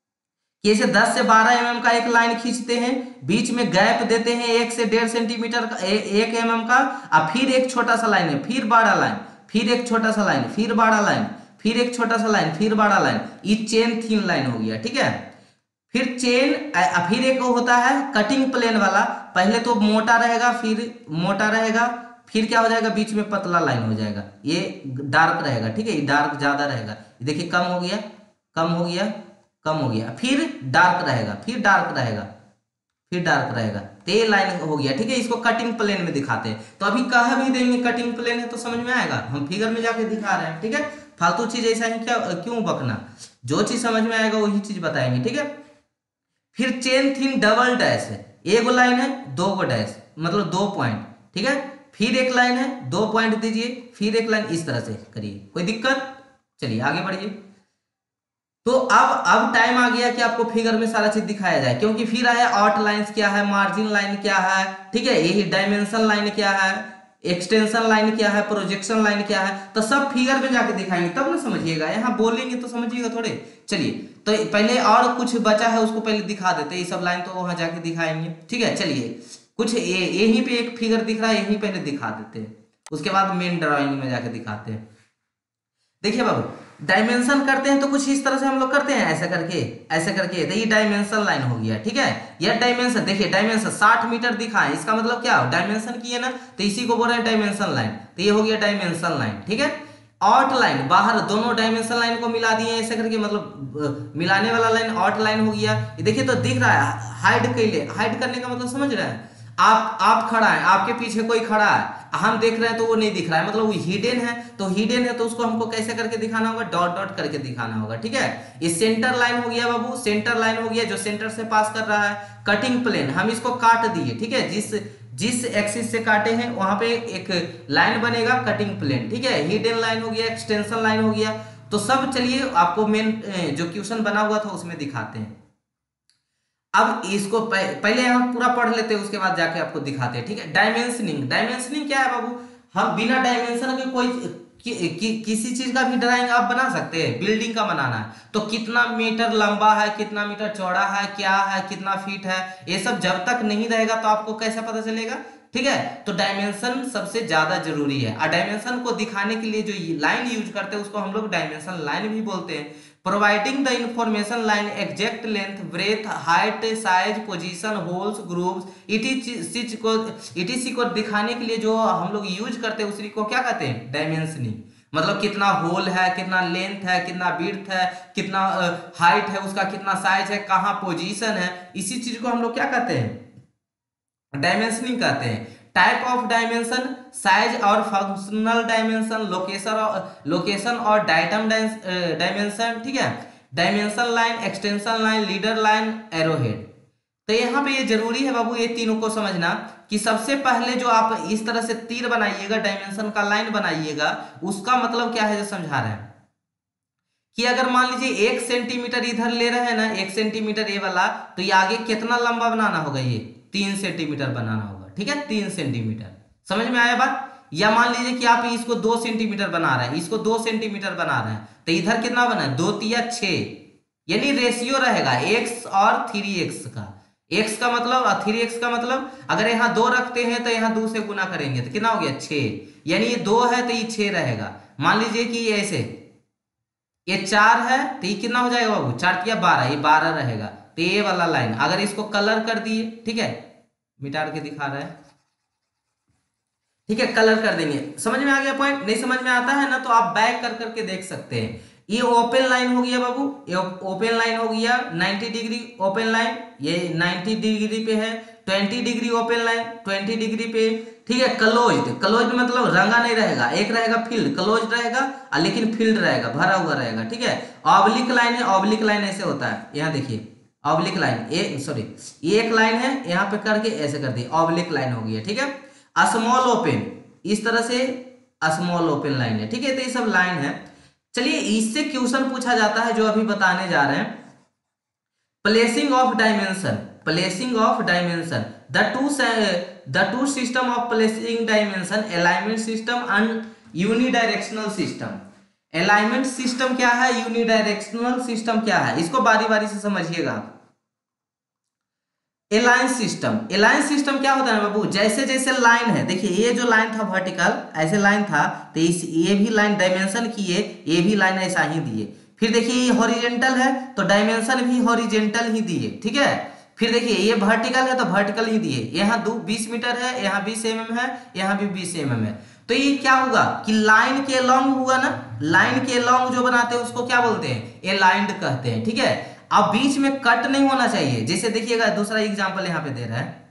कि ऐसे दस से बारह एम एम का एक लाइन खींचते हैं, बीच में गैप देते हैं एक से डेढ़ सेंटीमीटर का, ए, एक एम एम का, और फिर एक छोटा सा लाइन है, फिर बड़ा लाइन, फिर एक छोटा सा लाइन, फिर बड़ा लाइन, फिर एक छोटा सा लाइन, फिर बड़ा लाइन, ये चेन थिन लाइन हो गया, ठीक है। फिर चेन, फिर एक होता है कटिंग प्लेन वाला, पहले तो मोटा रहेगा, फिर मोटा रहेगा, फिर क्या हो जाएगा, बीच में पतला लाइन हो जाएगा, ये डार्क रहेगा, ठीक है, ये डार्क ज्यादा रहेगा, देखिए कम हो गया, कम हो गया, कम हो गया, फिर डार्क रहेगा, फिर डार्क रहेगा, फिर डार्क रहेगा, तो ये लाइन हो गया, ठीक है। इसको कटिंग प्लेन में दिखाते हैं। तो अभी कह भी देंगे कटिंग प्लेन है तो समझ में आएगा, हम फिगर में जाके दिखा रहे हैं, ठीक है। फालतू चीज ऐसा ही क्या क्यों बकना, जो चीज समझ में आएगा वही चीज बताएंगे, ठीक है। फिर चेन थिन डबल डैश है, एक लाइन है दो गो डैश, मतलब दो पॉइंट, ठीक है। फिर एक लाइन है दो पॉइंट दीजिए, फिर एक लाइन, इस तरह से करिए, कोई दिक्कत, चलिए आगे बढ़िए। तो अब अब टाइम आ गया कि आपको फिगर में सारा चीज दिखाया जाए, क्योंकि फिर आया आउटलाइंस क्या है, मार्जिन लाइन क्या है, ठीक है, यही डायमेंशन लाइन क्या है, एक्सटेंशन लाइन क्या है, प्रोजेक्शन लाइन क्या है, तो सब फिगर में जाके दिखाएंगे, तब ना समझिएगा, यहाँ बोलेंगे तो समझिएगा थोड़े। चलिए तो पहले और कुछ बचा है उसको पहले दिखा देते, ये सब लाइन तो वहां जाके दिखाएंगे, ठीक है। चलिए कुछ यहीं पे एक फिगर दिख रहा है, यहीं पहले दिखा देते हैं, उसके बाद मेन ड्राइंग में जाके दिखाते हैं। देखिए बाबू, डायमेंशन करते हैं तो कुछ इस तरह से हम लोग करते हैं, ऐसा करके ऐसे करके, तो ये डायमेंशन लाइन हो गया, ठीक है। यह डायमेंशन, देखिए डायमेंशन साठ मीटर दिखा है, इसका मतलब क्या हो, डायमेंशन किए ना, तो इसी को बोल रहे हैं डायमेंशन लाइन, तो ये हो गया डायमेंशन लाइन, ठीक है। आउट लाइन, बाहर दोनों डायमेंशन लाइन को मिला दिए ऐसे करके, मतलब मिलाने वाला लाइन आउट लाइन हो गया। ये देखिए तो दिख रहा है, हाइड के लिए, हाइड करने का मतलब समझ रहे हैं, आप आप खड़ा है, आपके पीछे कोई खड़ा है, हम देख रहे हैं तो वो नहीं दिख रहा है, मतलब वो हिडन है, तो हिडन है तो उसको हमको कैसे करके दिखाना होगा, डॉट डॉट करके दिखाना होगा, ठीक है। ये सेंटर लाइन हो गया बाबू, सेंटर लाइन हो गया जो सेंटर से पास कर रहा है। कटिंग प्लेन, हम इसको काट दिए, ठीक है, जिस जिस एक्सिस से काटे हैं वहां पे एक लाइन बनेगा कटिंग प्लेन, ठीक है। हिडन लाइन हो गया, एक्सटेंशन लाइन हो गया, तो सब चलिए आपको मेन जो क्वेश्चन बना हुआ था उसमें दिखाते हैं। अब इसको पहले हम पूरा पढ़ लेते हैं, उसके बाद जाके आपको दिखाते हैं, ठीक है। डायमेंशनिंग, डायमेंशनिंग क्या है बाबू, हम बिना डायमेंशन के कोई कि, कि, किसी चीज का भी ड्राइंग आप बना सकते हैं। बिल्डिंग का बनाना है तो कितना मीटर लंबा है, कितना मीटर चौड़ा है, क्या है, कितना फीट है, ये सब जब तक नहीं रहेगा तो आपको कैसे पता चलेगा, ठीक है। तो डायमेंशन सबसे ज्यादा जरूरी है, और डायमेंशन को दिखाने के लिए जो लाइन यूज करते हैं उसको हम लोग डायमेंशन लाइन भी बोलते हैं। Providing the information line exact length, breadth, height, size, position, holes, grooves, etc को इटीसी को दिखाने के लिए जो हम लोग यूज करते हैं उसी को क्या कहते हैं, डायमेंशनिंग। मतलब कितना होल है, कितना लेंथ है, कितना विड्थ है, कितना हाइट है, उसका कितना साइज है, कहाँ पोजीशन है, इसी चीज को हम लोग क्या कहते हैं, डायमेंशनिंग कहते हैं। टाइप ऑफ डायमेंशन, साइज और फंक्शनल डायमेंशन, लोकेशन और लोकेशन और डायटम डायमेंशन, ठीक है। Dimension line, extension line, leader line, arrowhead. तो यहाँ पे ये जरूरी है बाबू ये तीनों को समझना कि सबसे पहले जो आप इस तरह से तीर बनाइएगा, डायमेंशन का लाइन बनाइएगा, उसका मतलब क्या है जो समझा रहे हैं कि अगर मान लीजिए एक सेंटीमीटर इधर ले रहे हैं ना, एक सेंटीमीटर ये वाला, तो ये आगे कितना लंबा बनाना होगा, ये तीन सेंटीमीटर बनाना होगा, ठीक है, तीन सेंटीमीटर। समझ में आया बात। या मान लीजिए कि आप इसको दो सेंटीमीटर बना रहे हैं, इसको दो सेंटीमीटर बना रहे हैं, तो इधर कितना बना है, दो तिया छह, यानी रेशियो रहेगा एक्स और थ्री एक्स का। एक्स का मतलब और थ्री एक्स का मतलब अगर यहाँ दो रखते हैं तो यहाँ दो से गुना करेंगे तो कितना हो गया छः, यानी ये दो है तो ये छः रहेगा। मान लीजिए कि ये ऐसे ये चार है तो ये कितना हो जाएगा बाबू, चार किया बारह, ये बारह रहेगा। तो ये वाला लाइन अगर इसको कलर कर दिए, ठीक है, मिटा के दिखा रहा है, ठीक है, कलर कर देंगे। समझ में आ गया पॉइंट? नहीं समझ में आता है ना तो आप बैक कर करके देख सकते हैं। ये ओपन लाइन हो गया बाबू, ये ओपन लाइन हो गया नब्बे डिग्री ओपन लाइन, ये नब्बे डिग्री पे है। बीस डिग्री ओपन लाइन बीस डिग्री पे, ठीक है। क्लोज्ड, क्लोज्ड मतलब रंगा नहीं रहेगा, एक रहेगा फील्ड, क्लोज्ड रहेगा लेकिन फील्ड रहेगा, भरा हुआ रहेगा, ठीक है। ऑब्लिक लाइन है, ऑब्लिक लाइन ऐसे होता है, यहाँ देखिए ऑब्लिक लाइन, ए सॉरी ये एक लाइन है यहाँ पे करके ऐसे कर दी, ऑब्लिक लाइन हो गई, ठीक है। स्मॉल ओपन, इस तरह से स्मॉल ओपन लाइन है, ठीक है। तो ये सब लाइन है। चलिए इससे क्वेश्चन पूछा जाता है जो अभी बताने जा रहे हैं, placing of dimension, placing of dimension, the two the two system of placing dimension, alignment system and unidirectional system. Alignment system क्या है, यूनिडायरेक्शनल सिस्टम क्या है, इसको बारी बारी से समझिएगा। एलाइन सिस्टम, एलाइन सिस्टम क्या होता है बाबू, जैसे जैसे लाइन है, देखिए ये जो लाइन था वर्टिकल ऐसे लाइन था, तो इस ये भी लाइन डायमेंशन किए, ये भी लाइन ऐसा ही दिए। फिर देखिए ये हॉरिजेंटल है तो डायमेंशन भी हॉरिजेंटल ही दिए, ठीक है। फिर देखिए ये वर्टिकल है तो वर्टिकल ही दिए, यहाँ दो बीस मीटर है, यहाँ बीस एम एम है, यहाँ भी बीस एम एम है। तो ये क्या होगा कि लाइन के लॉन्ग हुआ ना, लाइन के लॉन्ग जो बनाते हैं उसको क्या बोलते हैं, एलाइंड कहते हैं, ठीक है। अब बीच में कट नहीं होना चाहिए, जैसे देखिएगा दूसरा एग्जांपल यहाँ पे दे रहा है,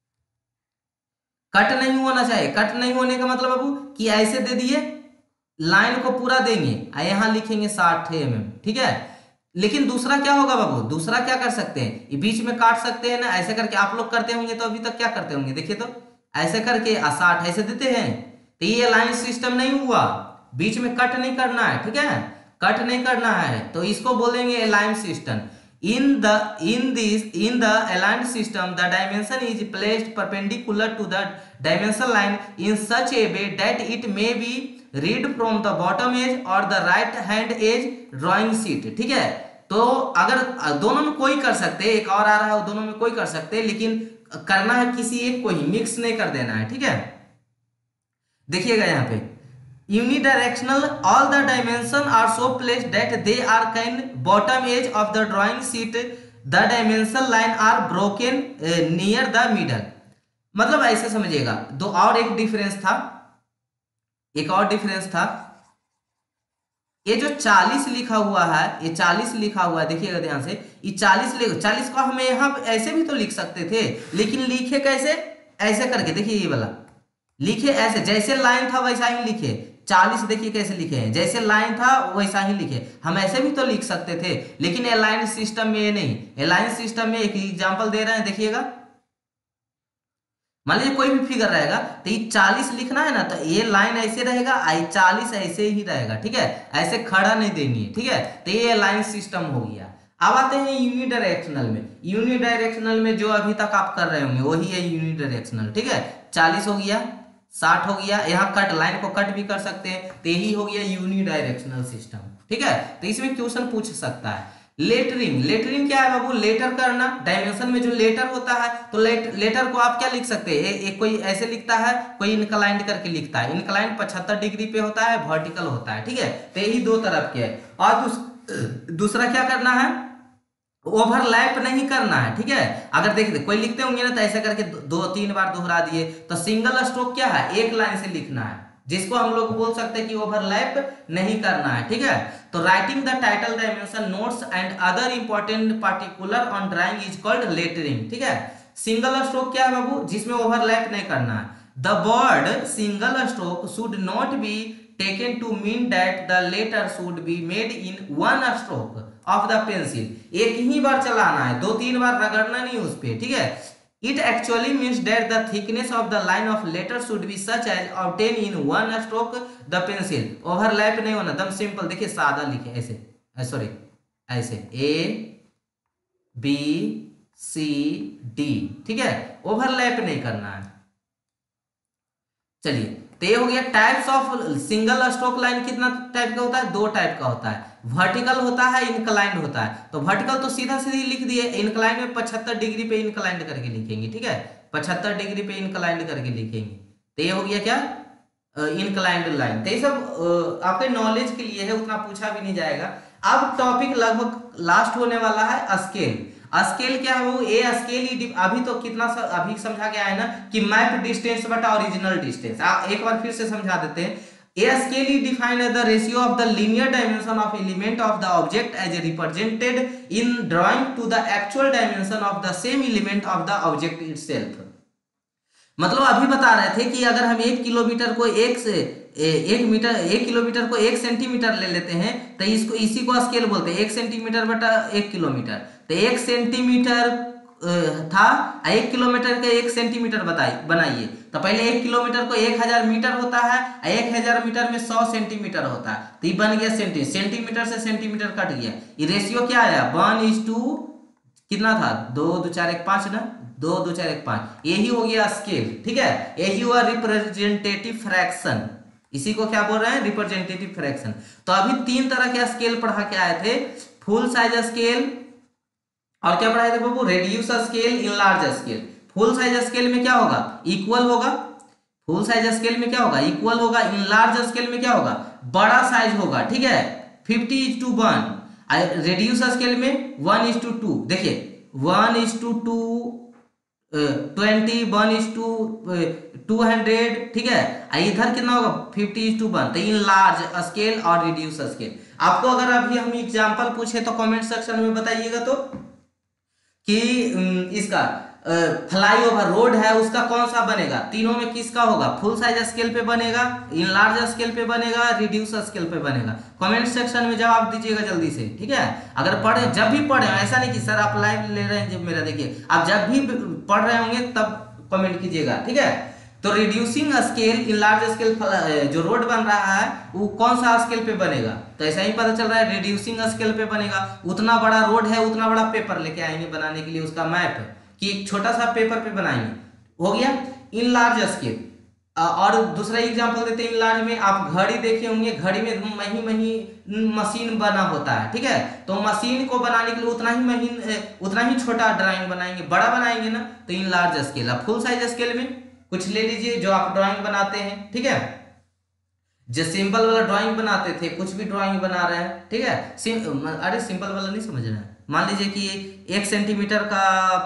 कट नहीं होना चाहिए। कट नहीं होने का मतलब बाबू कि ऐसे दे दिए, लाइन को पूरा देंगे, यहां लिखेंगे साठ एम एम, ठीक है। लेकिन दूसरा क्या होगा बाबू, दूसरा क्या कर सकते हैं, ये बीच में काट सकते हैं ना, ऐसे करके आप लोग करते होंगे तो अभी तक क्या करते होंगे, देखिए तो ऐसे करके साठ ऐसे देते हैं, तो ये लाइन सिस्टम नहीं हुआ, बीच में कट नहीं करना है, ठीक है, कट नहीं करना है, तो इसको बोलेंगे line system. In the in this in the aligned system, the dimension is placed perpendicular to the dimension line in such a way that it may be read from the bottom edge or the right hand edge drawing sheet, ठीक है। तो अगर दोनों में कोई कर सकते, एक और आ रहा है दोनों में कोई कर सकते, लेकिन करना है किसी एक को ही, मिक्स नहीं कर देना है, ठीक है। देखिएगा यहाँ पे unidirectional, all the dimensions are so placed that they are can bottom edge of the drawing sheet, the dimension line are broken uh, near the middle। मतलब ऐसे समझिएगा। दो और एक डिफरेंस था, एक और डिफरेंस था, ये जो चालीस लिखा हुआ है, ये चालीस लिखा हुआ है, देखिएगा ध्यान से, ये चालीस लिखो, चालीस को हम यहाँ ऐसे भी तो लिख सकते थे, लेकिन लिखे कैसे, ऐसे करके, देखिए ये वाला लिखे ऐसे, जैसे लाइन था वैसा ही लिखे। चालीस देखिए कैसे लिखे हैं, जैसे लाइन था वैसा ही लिखे, हम ऐसे भी तो लिख सकते थे, लेकिन अलाइन सिस्टम में ये नहीं। अलाइन सिस्टम में एक एग्जांपल दे रहे हैं, देखिएगा, मान लीजिए कोई भी फिगर रहेगा तो ये चालीस लिखना है ना, तो ये लाइन ऐसे रहेगा, आई चालीस ऐसे ही रहेगा, ठीक है, ऐसे खड़ा नहीं देनी है, ठीक है। तो ये अलाइन सिस्टम हो गया। अब आते हैं यूनिडायरेक्शनल में। यूनिडायरेक्शनल में जो अभी तक आप कर रहे होंगे वही है यूनिडायरेक्शनल, ठीक है। चालीस हो गया, साठ हो गया, यहाँ कट, लाइन को कट भी कर सकते हैं, तो यही हो गया यूनिडायरेक्शनल सिस्टम, ठीक है। तो इसमें क्वेश्चन पूछ सकता है। लेटरिंग, लेटरिंग क्या है बाबू, लेटर करना, डायमेंशन में जो लेटर होता है, तो लेट, लेटर को आप क्या लिख सकते हैं, एक कोई ऐसे लिखता है, कोई इनक्लाइंड करके लिखता है, इनक्लाइंड पचहत्तर डिग्री पे होता है, वर्टिकल होता है, ठीक है। तो यही दो तरफ के है। और दूस, दूसरा क्या करना है, ओवरलैप नहीं करना है, ठीक है। अगर देखते कोई लिखते होंगे ना तो ऐसा करके दो, दो तीन बार दोहरा दिए, तो सिंगल स्ट्रोक क्या है, एक लाइन से लिखना है, जिसको हम लोग बोल सकते हैं कि ओवरलैप नहीं करना है, ठीक है। तो writing the title, dimension, notes and other important particular on drawing is called lettering, ठीक है। सिंगल स्ट्रोक क्या है बाबू, जिसमें ओवरलैप नहीं करना है। The word single stroke should not be taken to mean that the letter should be made in one stroke of the pencil, एक ही बार चलाना है, दो तीन बार रगड़ना नहीं उस पे, ठीक है। It actually means that the thickness of the line of letter should be such as obtained in one stroke the pencil, overlap नहीं होना, एकदम सिंपल, देखिए सादा लिखे ऐसे, सॉरी ऐसे A B C D, ठीक है, ओवरलैप नहीं करना है। चलिए तो ये हो गया types of single stroke line. कितना टाइप का होता है? दो टाइप का होता है, वर्टिकल होता है, इंक्लाइंड होता है। तो वर्टिकल तो सीधा सीधी लिख दिए, इंक्लाइंड में पचहत्तर डिग्री पे इंक्लाइंड करके लिखेंगे, ठीक है, पचहत्तर डिग्री पे इंक्लाइंड करके लिखेंगे। तो ये हो गया क्या? Inclined line. तो ये सब आपके नॉलेज के लिए है, उतना पूछा भी नहीं जाएगा। अब टॉपिक लगभग लास्ट होने वाला है, स्केल। स्केल क्या है? वो ए स्केल ही अभी तो कितना सा, अभी समझा गया है ना कि मैप डिस्टेंस बटा ओरिजिनल डिस्टेंस। एक बार फिर से समझा देते हैं। A scale is defined as the ratio of the linear dimension of element of the object as represented in drawing to the actual dimension of the same element of the object itself। मतलब अभी बता रहे थे कि अगर हम एक kilometre को एक से एक मीटर एक किलोमीटर को एक सेंटीमीटर ले लेते हैं तो इसको इसी को स्केल बोलते हैं। एक सेंटीमीटर बटा एक किलोमीटर, तो एक सेंटीमीटर था, एक किलोमीटर के एक सेंटीमीटर बताइए बनाइए। तो पहले एक किलोमीटर को एक हजार मीटर होता है, एक हजार मीटर में सौ सेंटीमीटर होता है, तो ये बन गया सेंटी सेंटीमीटर से सेंटीमीटर कट गया। ये रेशियो क्या आया? वन इज टू कितना था? दो दो चार एक पांच ना, दो दो चार एक पांच। यही हो गया स्केल, ठीक है। यही हुआ रिप्रेजेंटेटिव फ्रैक्शन। इसी को क्या बोल रहे हैं? Representative fraction. तो अभी तीन तरह के स्केल पढ़ा के आए थे, फुल साइज स्केल, और क्या पढ़ाए थे बाबू? Reduce scale, enlarge scale. Full size scale में क्या होगा? इक्वल होगा। फुल साइज स्केल में क्या होगा? इक्वल होगा। इनलार्ज स्केल में क्या होगा? बड़ा साइज होगा, ठीक है, fifty is to one. Reduce scale में वन इज टू टू। देखिए one is to two, twenty, one is to two hundred, ठीक है। इधर कितना होगा? Fifty is to one. तो इनलार्ज स्केल और रिड्यूस स्केल। आपको अगर अभी हम एग्जांपल पूछे तो कमेंट सेक्शन में बताइएगा तो कि इसका फ्लाईओवर रोड है उसका कौन सा बनेगा? तीनों में किसका होगा? फुल साइज स्केल पे बनेगा, इनलार्ज स्केल पे बनेगा, रिड्यूस स्केल पे बनेगा। कमेंट सेक्शन में जवाब दीजिएगा जल्दी से, ठीक है। अगर पढ़े, जब भी पढ़े, ऐसा नहीं कि सर आप लाइव ले रहे हैं जब मेरा, देखिए आप जब भी पढ़ रहे होंगे तब कमेंट कीजिएगा, ठीक है। तो रिड्यूसिंग स्केल, इनलार्ज स्केल, जो रोड बन रहा है वो कौन सा स्केल पे बनेगा? तो ऐसा ही पता चल रहा है रिड्यूसिंग स्केल पे बनेगा। उतना बड़ा रोड है, उतना बड़ा पेपर लेके आएंगे बनाने के लिए उसका मैप, कि एक छोटा सा पेपर पे बनाएंगे, हो गया इनलार्ज स्केल। और दूसरा एग्जांपल देते हैं इनलार्ज में। आप घड़ी देखे होंगे, घड़ी में मही मही मशीन बना होता है, ठीक है। तो मशीन को बनाने के लिए उतना ही महीन उतना ही छोटा ड्राइंग बनाएंगे, बड़ा बनाएंगे ना, तो इनलार्ज स्केल। अब फुल साइज स्केल में कुछ ले लीजिए जो आप ड्राइंग बनाते हैं, ठीक है, जो सिंपल वाला ड्राइंग बनाते थे, कुछ भी ड्राइंग बना रहे हैं, ठीक है। सिम, अरे सिंपल वाला नहीं समझ रहे हैं। मान लीजिए कि एक सेंटीमीटर का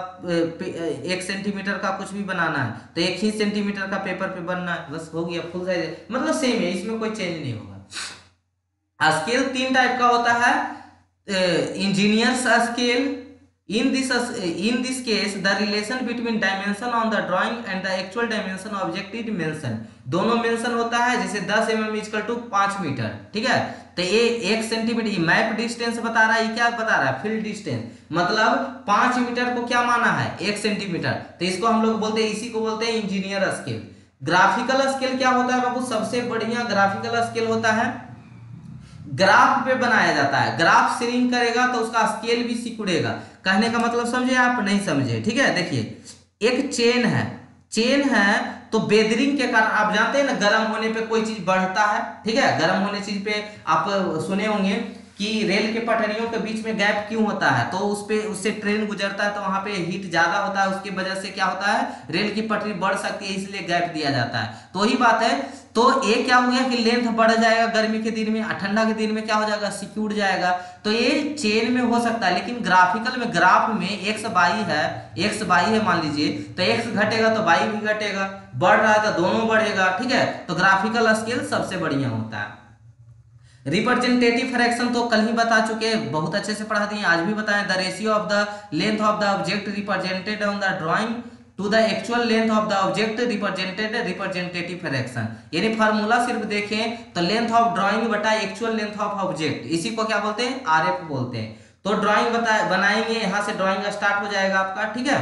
एक सेंटीमीटर का कुछ भी बनाना है तो एक ही सेंटीमीटर का पेपर पे बनना है, बस हो गया फुल साइज। मतलब सेम है, इसमें कोई चेंज नहीं होगा। स्केल तीन टाइप का होता है, engineers scale. In this in this case, the relation between dimension on the drawing and the actual dimension object is mentioned। दोनों मेंशन होता है, जैसे दस एम एम इक्वल टू पांच मीटर, ठीक है। तो ये एक सेंटीमीटर मैप डिस्टेंस बता रहा है, ये क्या बता रहा है? Field distance. मतलब पांच मीटर को क्या माना है? एक सेंटीमीटर। तो इसको हम लोग बोलते हैं, इसी को बोलते हैं इंजीनियर स्केल। ग्राफिकल स्केल क्या होता है बाबू? सबसे बढ़िया ग्राफिकल स्केल होता है, ग्राफ पे बनाया जाता है। ग्राफ श्रिंक करेगा तो उसका स्केल भी सिकुड़ेगा। कहने का मतलब समझे आप? नहीं समझे, ठीक है। देखिए एक चेन है, चेन है तो बेदरिंग के कारण, आप जानते हैं ना, गर्म होने पे कोई चीज बढ़ता है, ठीक है। गर्म होने चीज पे आप सुने होंगे कि रेल के पटरियों के बीच में गैप क्यों होता है? तो उस पे उससे ट्रेन गुजरता है तो वहां पे हीट ज्यादा होता है, उसकी वजह से क्या होता है? रेल की पटरी बढ़ सकती है, इसलिए गैप दिया जाता है। तो वही बात है। तो ये क्या हो गया कि लेंथ बढ़ जाएगा गर्मी के दिन में, ठंडा के दिन में क्या हो जाएगा? सिक्योर जाएगा। तो ये चेन में हो सकता है, लेकिन ग्राफिकल में, ग्राफ में एक्स वाई है, एक्स वाई है मान लीजिए, तो एक्स घटेगा तो वाई भी घटेगा, बढ़ रहा है तो दोनों बढ़ेगा, ठीक है। तो ग्राफिकल स्केल सबसे बढ़िया होता है। रिप्रेजेंटेटिव फ्रैक्शन तो कल ही बता चुके हैं, बहुत अच्छे से पढ़ा दिए, आज भी बताएं। The ratio of the length of the object represented on the drawing to the actual length of the object represented representative fraction. यानी फार्मूला सिर्फ देखें तो लेंथ ऑफ ड्राइंग बटा एक्चुअल लेंथ ऑफ ऑब्जेक्ट, इसी को क्या बोलते हैं? आरएफ बोलते हैं। तो ड्राइंग बता बनाएंगे, यहां से ड्राइंग स्टार्ट हो जाएगा आपका, ठीक है।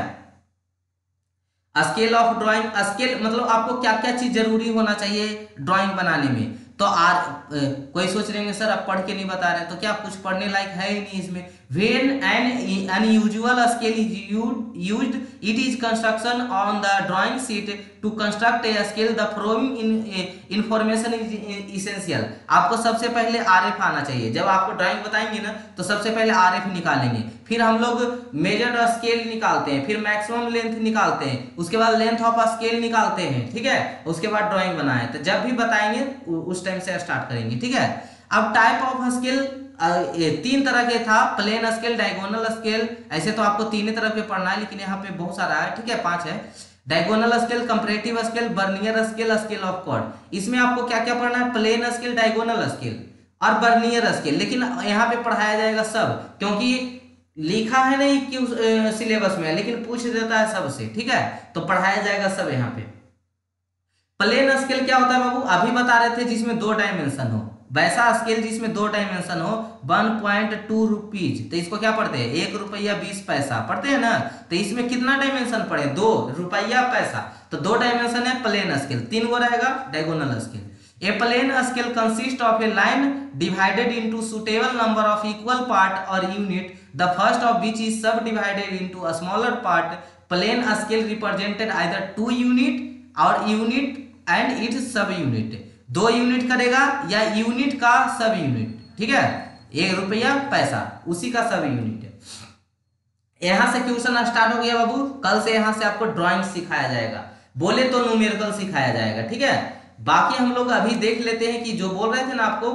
स्केल ऑफ ड्राइंग, स्केल मतलब आपको क्या क्या चीज जरूरी होना चाहिए ड्राइंग बनाने में। तो आर कोई सोच रहे होंगे सर आप पढ़ के नहीं बता रहे, तो क्या कुछ पढ़ने लायक है ही नहीं इसमें? When an unusual scale is used, it is construction on the drawing sheet to construct a scale. The following information is essential. आपको सबसे पहले आरएफ आना चाहिए। जब आपको ड्राइंग बताएंगे ना तो सबसे पहले आरएफ निकालेंगे, फिर हम लोग मेजर्ड स्केल निकालते हैं, फिर मैक्सिमम लेंथ निकालते हैं, उसके बाद लेंथ ऑफ स्केल निकालते हैं, ठीक है, उसके बाद ड्राइंग बनाए। तो जब भी बताएंगे उस टाइम से स्टार्ट करेंगे, ठीक है। अब टाइप ऑफ स्केल तीन तरह के था, प्लेन स्केल, डायगोनल स्केल। ऐसे तो आपको तीन ही तरह के पढ़ना है, लेकिन यहाँ पे बहुत सारा है, ठीक है, पांच है। Diagonal scale, comparative scale, vernier scale, scale of chord. इसमें आपको क्या क्या पढ़ना है? प्लेन स्केल, डायगोनल स्केल और बर्नियर स्केल। लेकिन यहाँ पे पढ़ाया जाएगा सब, क्योंकि लिखा है नहीं कि सिलेबस में, लेकिन पूछ देता है सबसे, ठीक है, तो पढ़ाया जाएगा सब यहाँ पे। प्लेन स्केल क्या होता है बाबू? अभी बता रहे थे जिसमें दो डायमेंशन हो, वैसा स्केल जिसमें दो डायमेंशन हो, वन पॉइंट टू रुपीज। तो इसको क्या पढ़ते हैं? एक रुपया बीस पैसा पढ़ते हैं ना। तो इसमें कितना डायमेंशन पढ़े? दो, रुपया पैसा। तो दो डायमेंशन है प्लेन स्केल, तीन गो रहेगा diagonal scale. A plain scale consist of a line divided into suitable number of equal part और unit, the first of which is subdivided into a smaller part. Plain scale represented either two unit और unit and its subunit. दो unit करेगा या unit का सब unit, ठीक है, एक रुपया पैसा उसी का सब यूनिट है। यहां से क्वेश्चन स्टार्ट हो गया बाबू। कल से यहां से आपको ड्राइंग सिखाया जाएगा, बोले तो न्यूमेरिकल सिखाया जाएगा, ठीक है। बाकी हम लोग अभी देख लेते हैं कि जो बोल रहे थे ना आपको,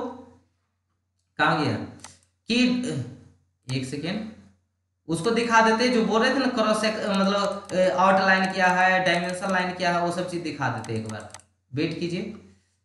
कहां गया कि एक सेकेंड उसको दिखा देते हैं। जो बोल रहे थे ना क्रॉस मतलब आउटलाइन क्या है, डायमेंशन लाइन क्या है, वो सब चीज दिखा देते हैं। एक बार वेट कीजिए।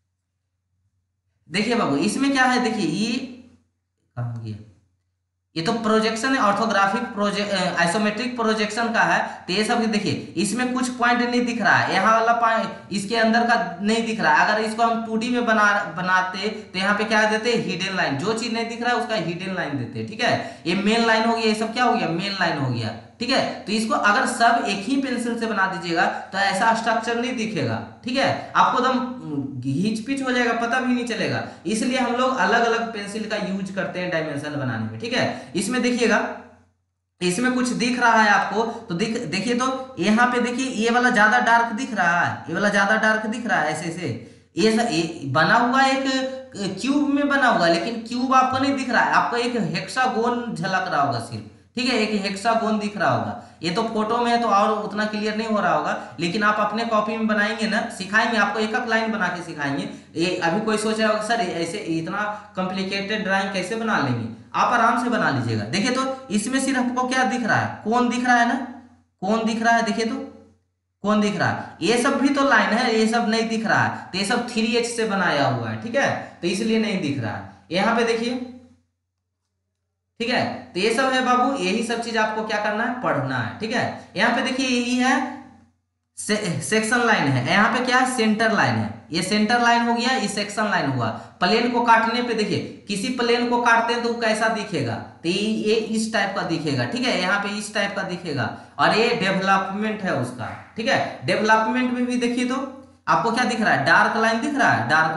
देखिए बाबू इसमें क्या है, देखिए ये कहां गया, ये तो प्रोजेक्शन है, ऑर्थोग्राफिक प्रोजेक्ट आइसोमेट्रिक प्रोजेक्शन का है। तो ये सब देखिए इसमें कुछ पॉइंट नहीं दिख रहा है, यहाँ वाला पॉइंट इसके अंदर का नहीं दिख रहा है। अगर इसको हम टू डी में बना बनाते तो यहाँ पे क्या देते हैं? Hidden line. जो चीज नहीं दिख रहा है उसका हिडन लाइन देते हैं, ठीक है। ये मेन लाइन हो गया, ये सब क्या हो गया? मेन लाइन हो गया, ठीक है। तो इसको अगर सब एक ही पेंसिल से बना दीजिएगा तो ऐसा स्ट्रक्चर नहीं दिखेगा, ठीक है, आपको एकदम घींच पिच हो जाएगा, पता भी नहीं चलेगा। इसलिए हम लोग अलग अलग पेंसिल का यूज करते हैं डायमेंशन बनाने में, ठीक है। इसमें देखिएगा, इसमें कुछ दिख रहा है आपको तो दिख देखिए, तो यहाँ पे देखिए ये वाला ज्यादा डार्क दिख रहा है, ये वाला ज्यादा डार्क दिख रहा है, ऐसे ऐसे ये, ये बना हुआ एक क्यूब में बना हुआ, लेकिन क्यूब आपको नहीं दिख रहा है, आपको एक हेक्सागोन झलक रहा होगा सिर्फ, ठीक है, एक हेक्सागोन दिख रहा होगा। ये तो फोटो में है तो और उतना क्लियर नहीं हो रहा होगा, लेकिन आप अपने कॉपी में बनाएंगे ना, सिखाएंगे आपको, एक एक लाइन बना के सिखाएंगे। ये अभी कोई सोच रहा होगा सर ऐसे इतना कॉम्प्लिकेटेड ड्राइंग कैसे बना लेंगे, आप आराम से बना लीजिएगा। देखिए तो इसमें सिर्फ आपको क्या दिख रहा है? कौन दिख रहा है ना, कौन दिख रहा है, देखिए तो कौन दिख रहा है। ये सब भी तो लाइन है, ये सब नहीं दिख रहा है, तो ये सब थ्री एच से बनाया हुआ है, ठीक है, तो इसलिए नहीं दिख रहा है। यहाँ पे देखिए, ठीक है, तो ये सब है बाबू, यही सब चीज आपको क्या करना है? पढ़ना है, ठीक है। यहाँ पे देखिए यही है से, सेक्शन लाइन है, यहाँ पे क्या है? सेंटर लाइन है। ये सेंटर लाइन हो गया, ये सेक्शन लाइन हुआ। प्लेन को काटने पे देखिए, किसी प्लेन को काटते हैं तो कैसा दिखेगा? तो ये इस टाइप का दिखेगा, ठीक है, यहाँ पे इस टाइप का दिखेगा, और ये डेवलपमेंट है उसका, ठीक है। डेवलपमेंट में भी देखिए तो आपको क्या दिख रहा है? डार्क लाइन दिख रहा है, डार्क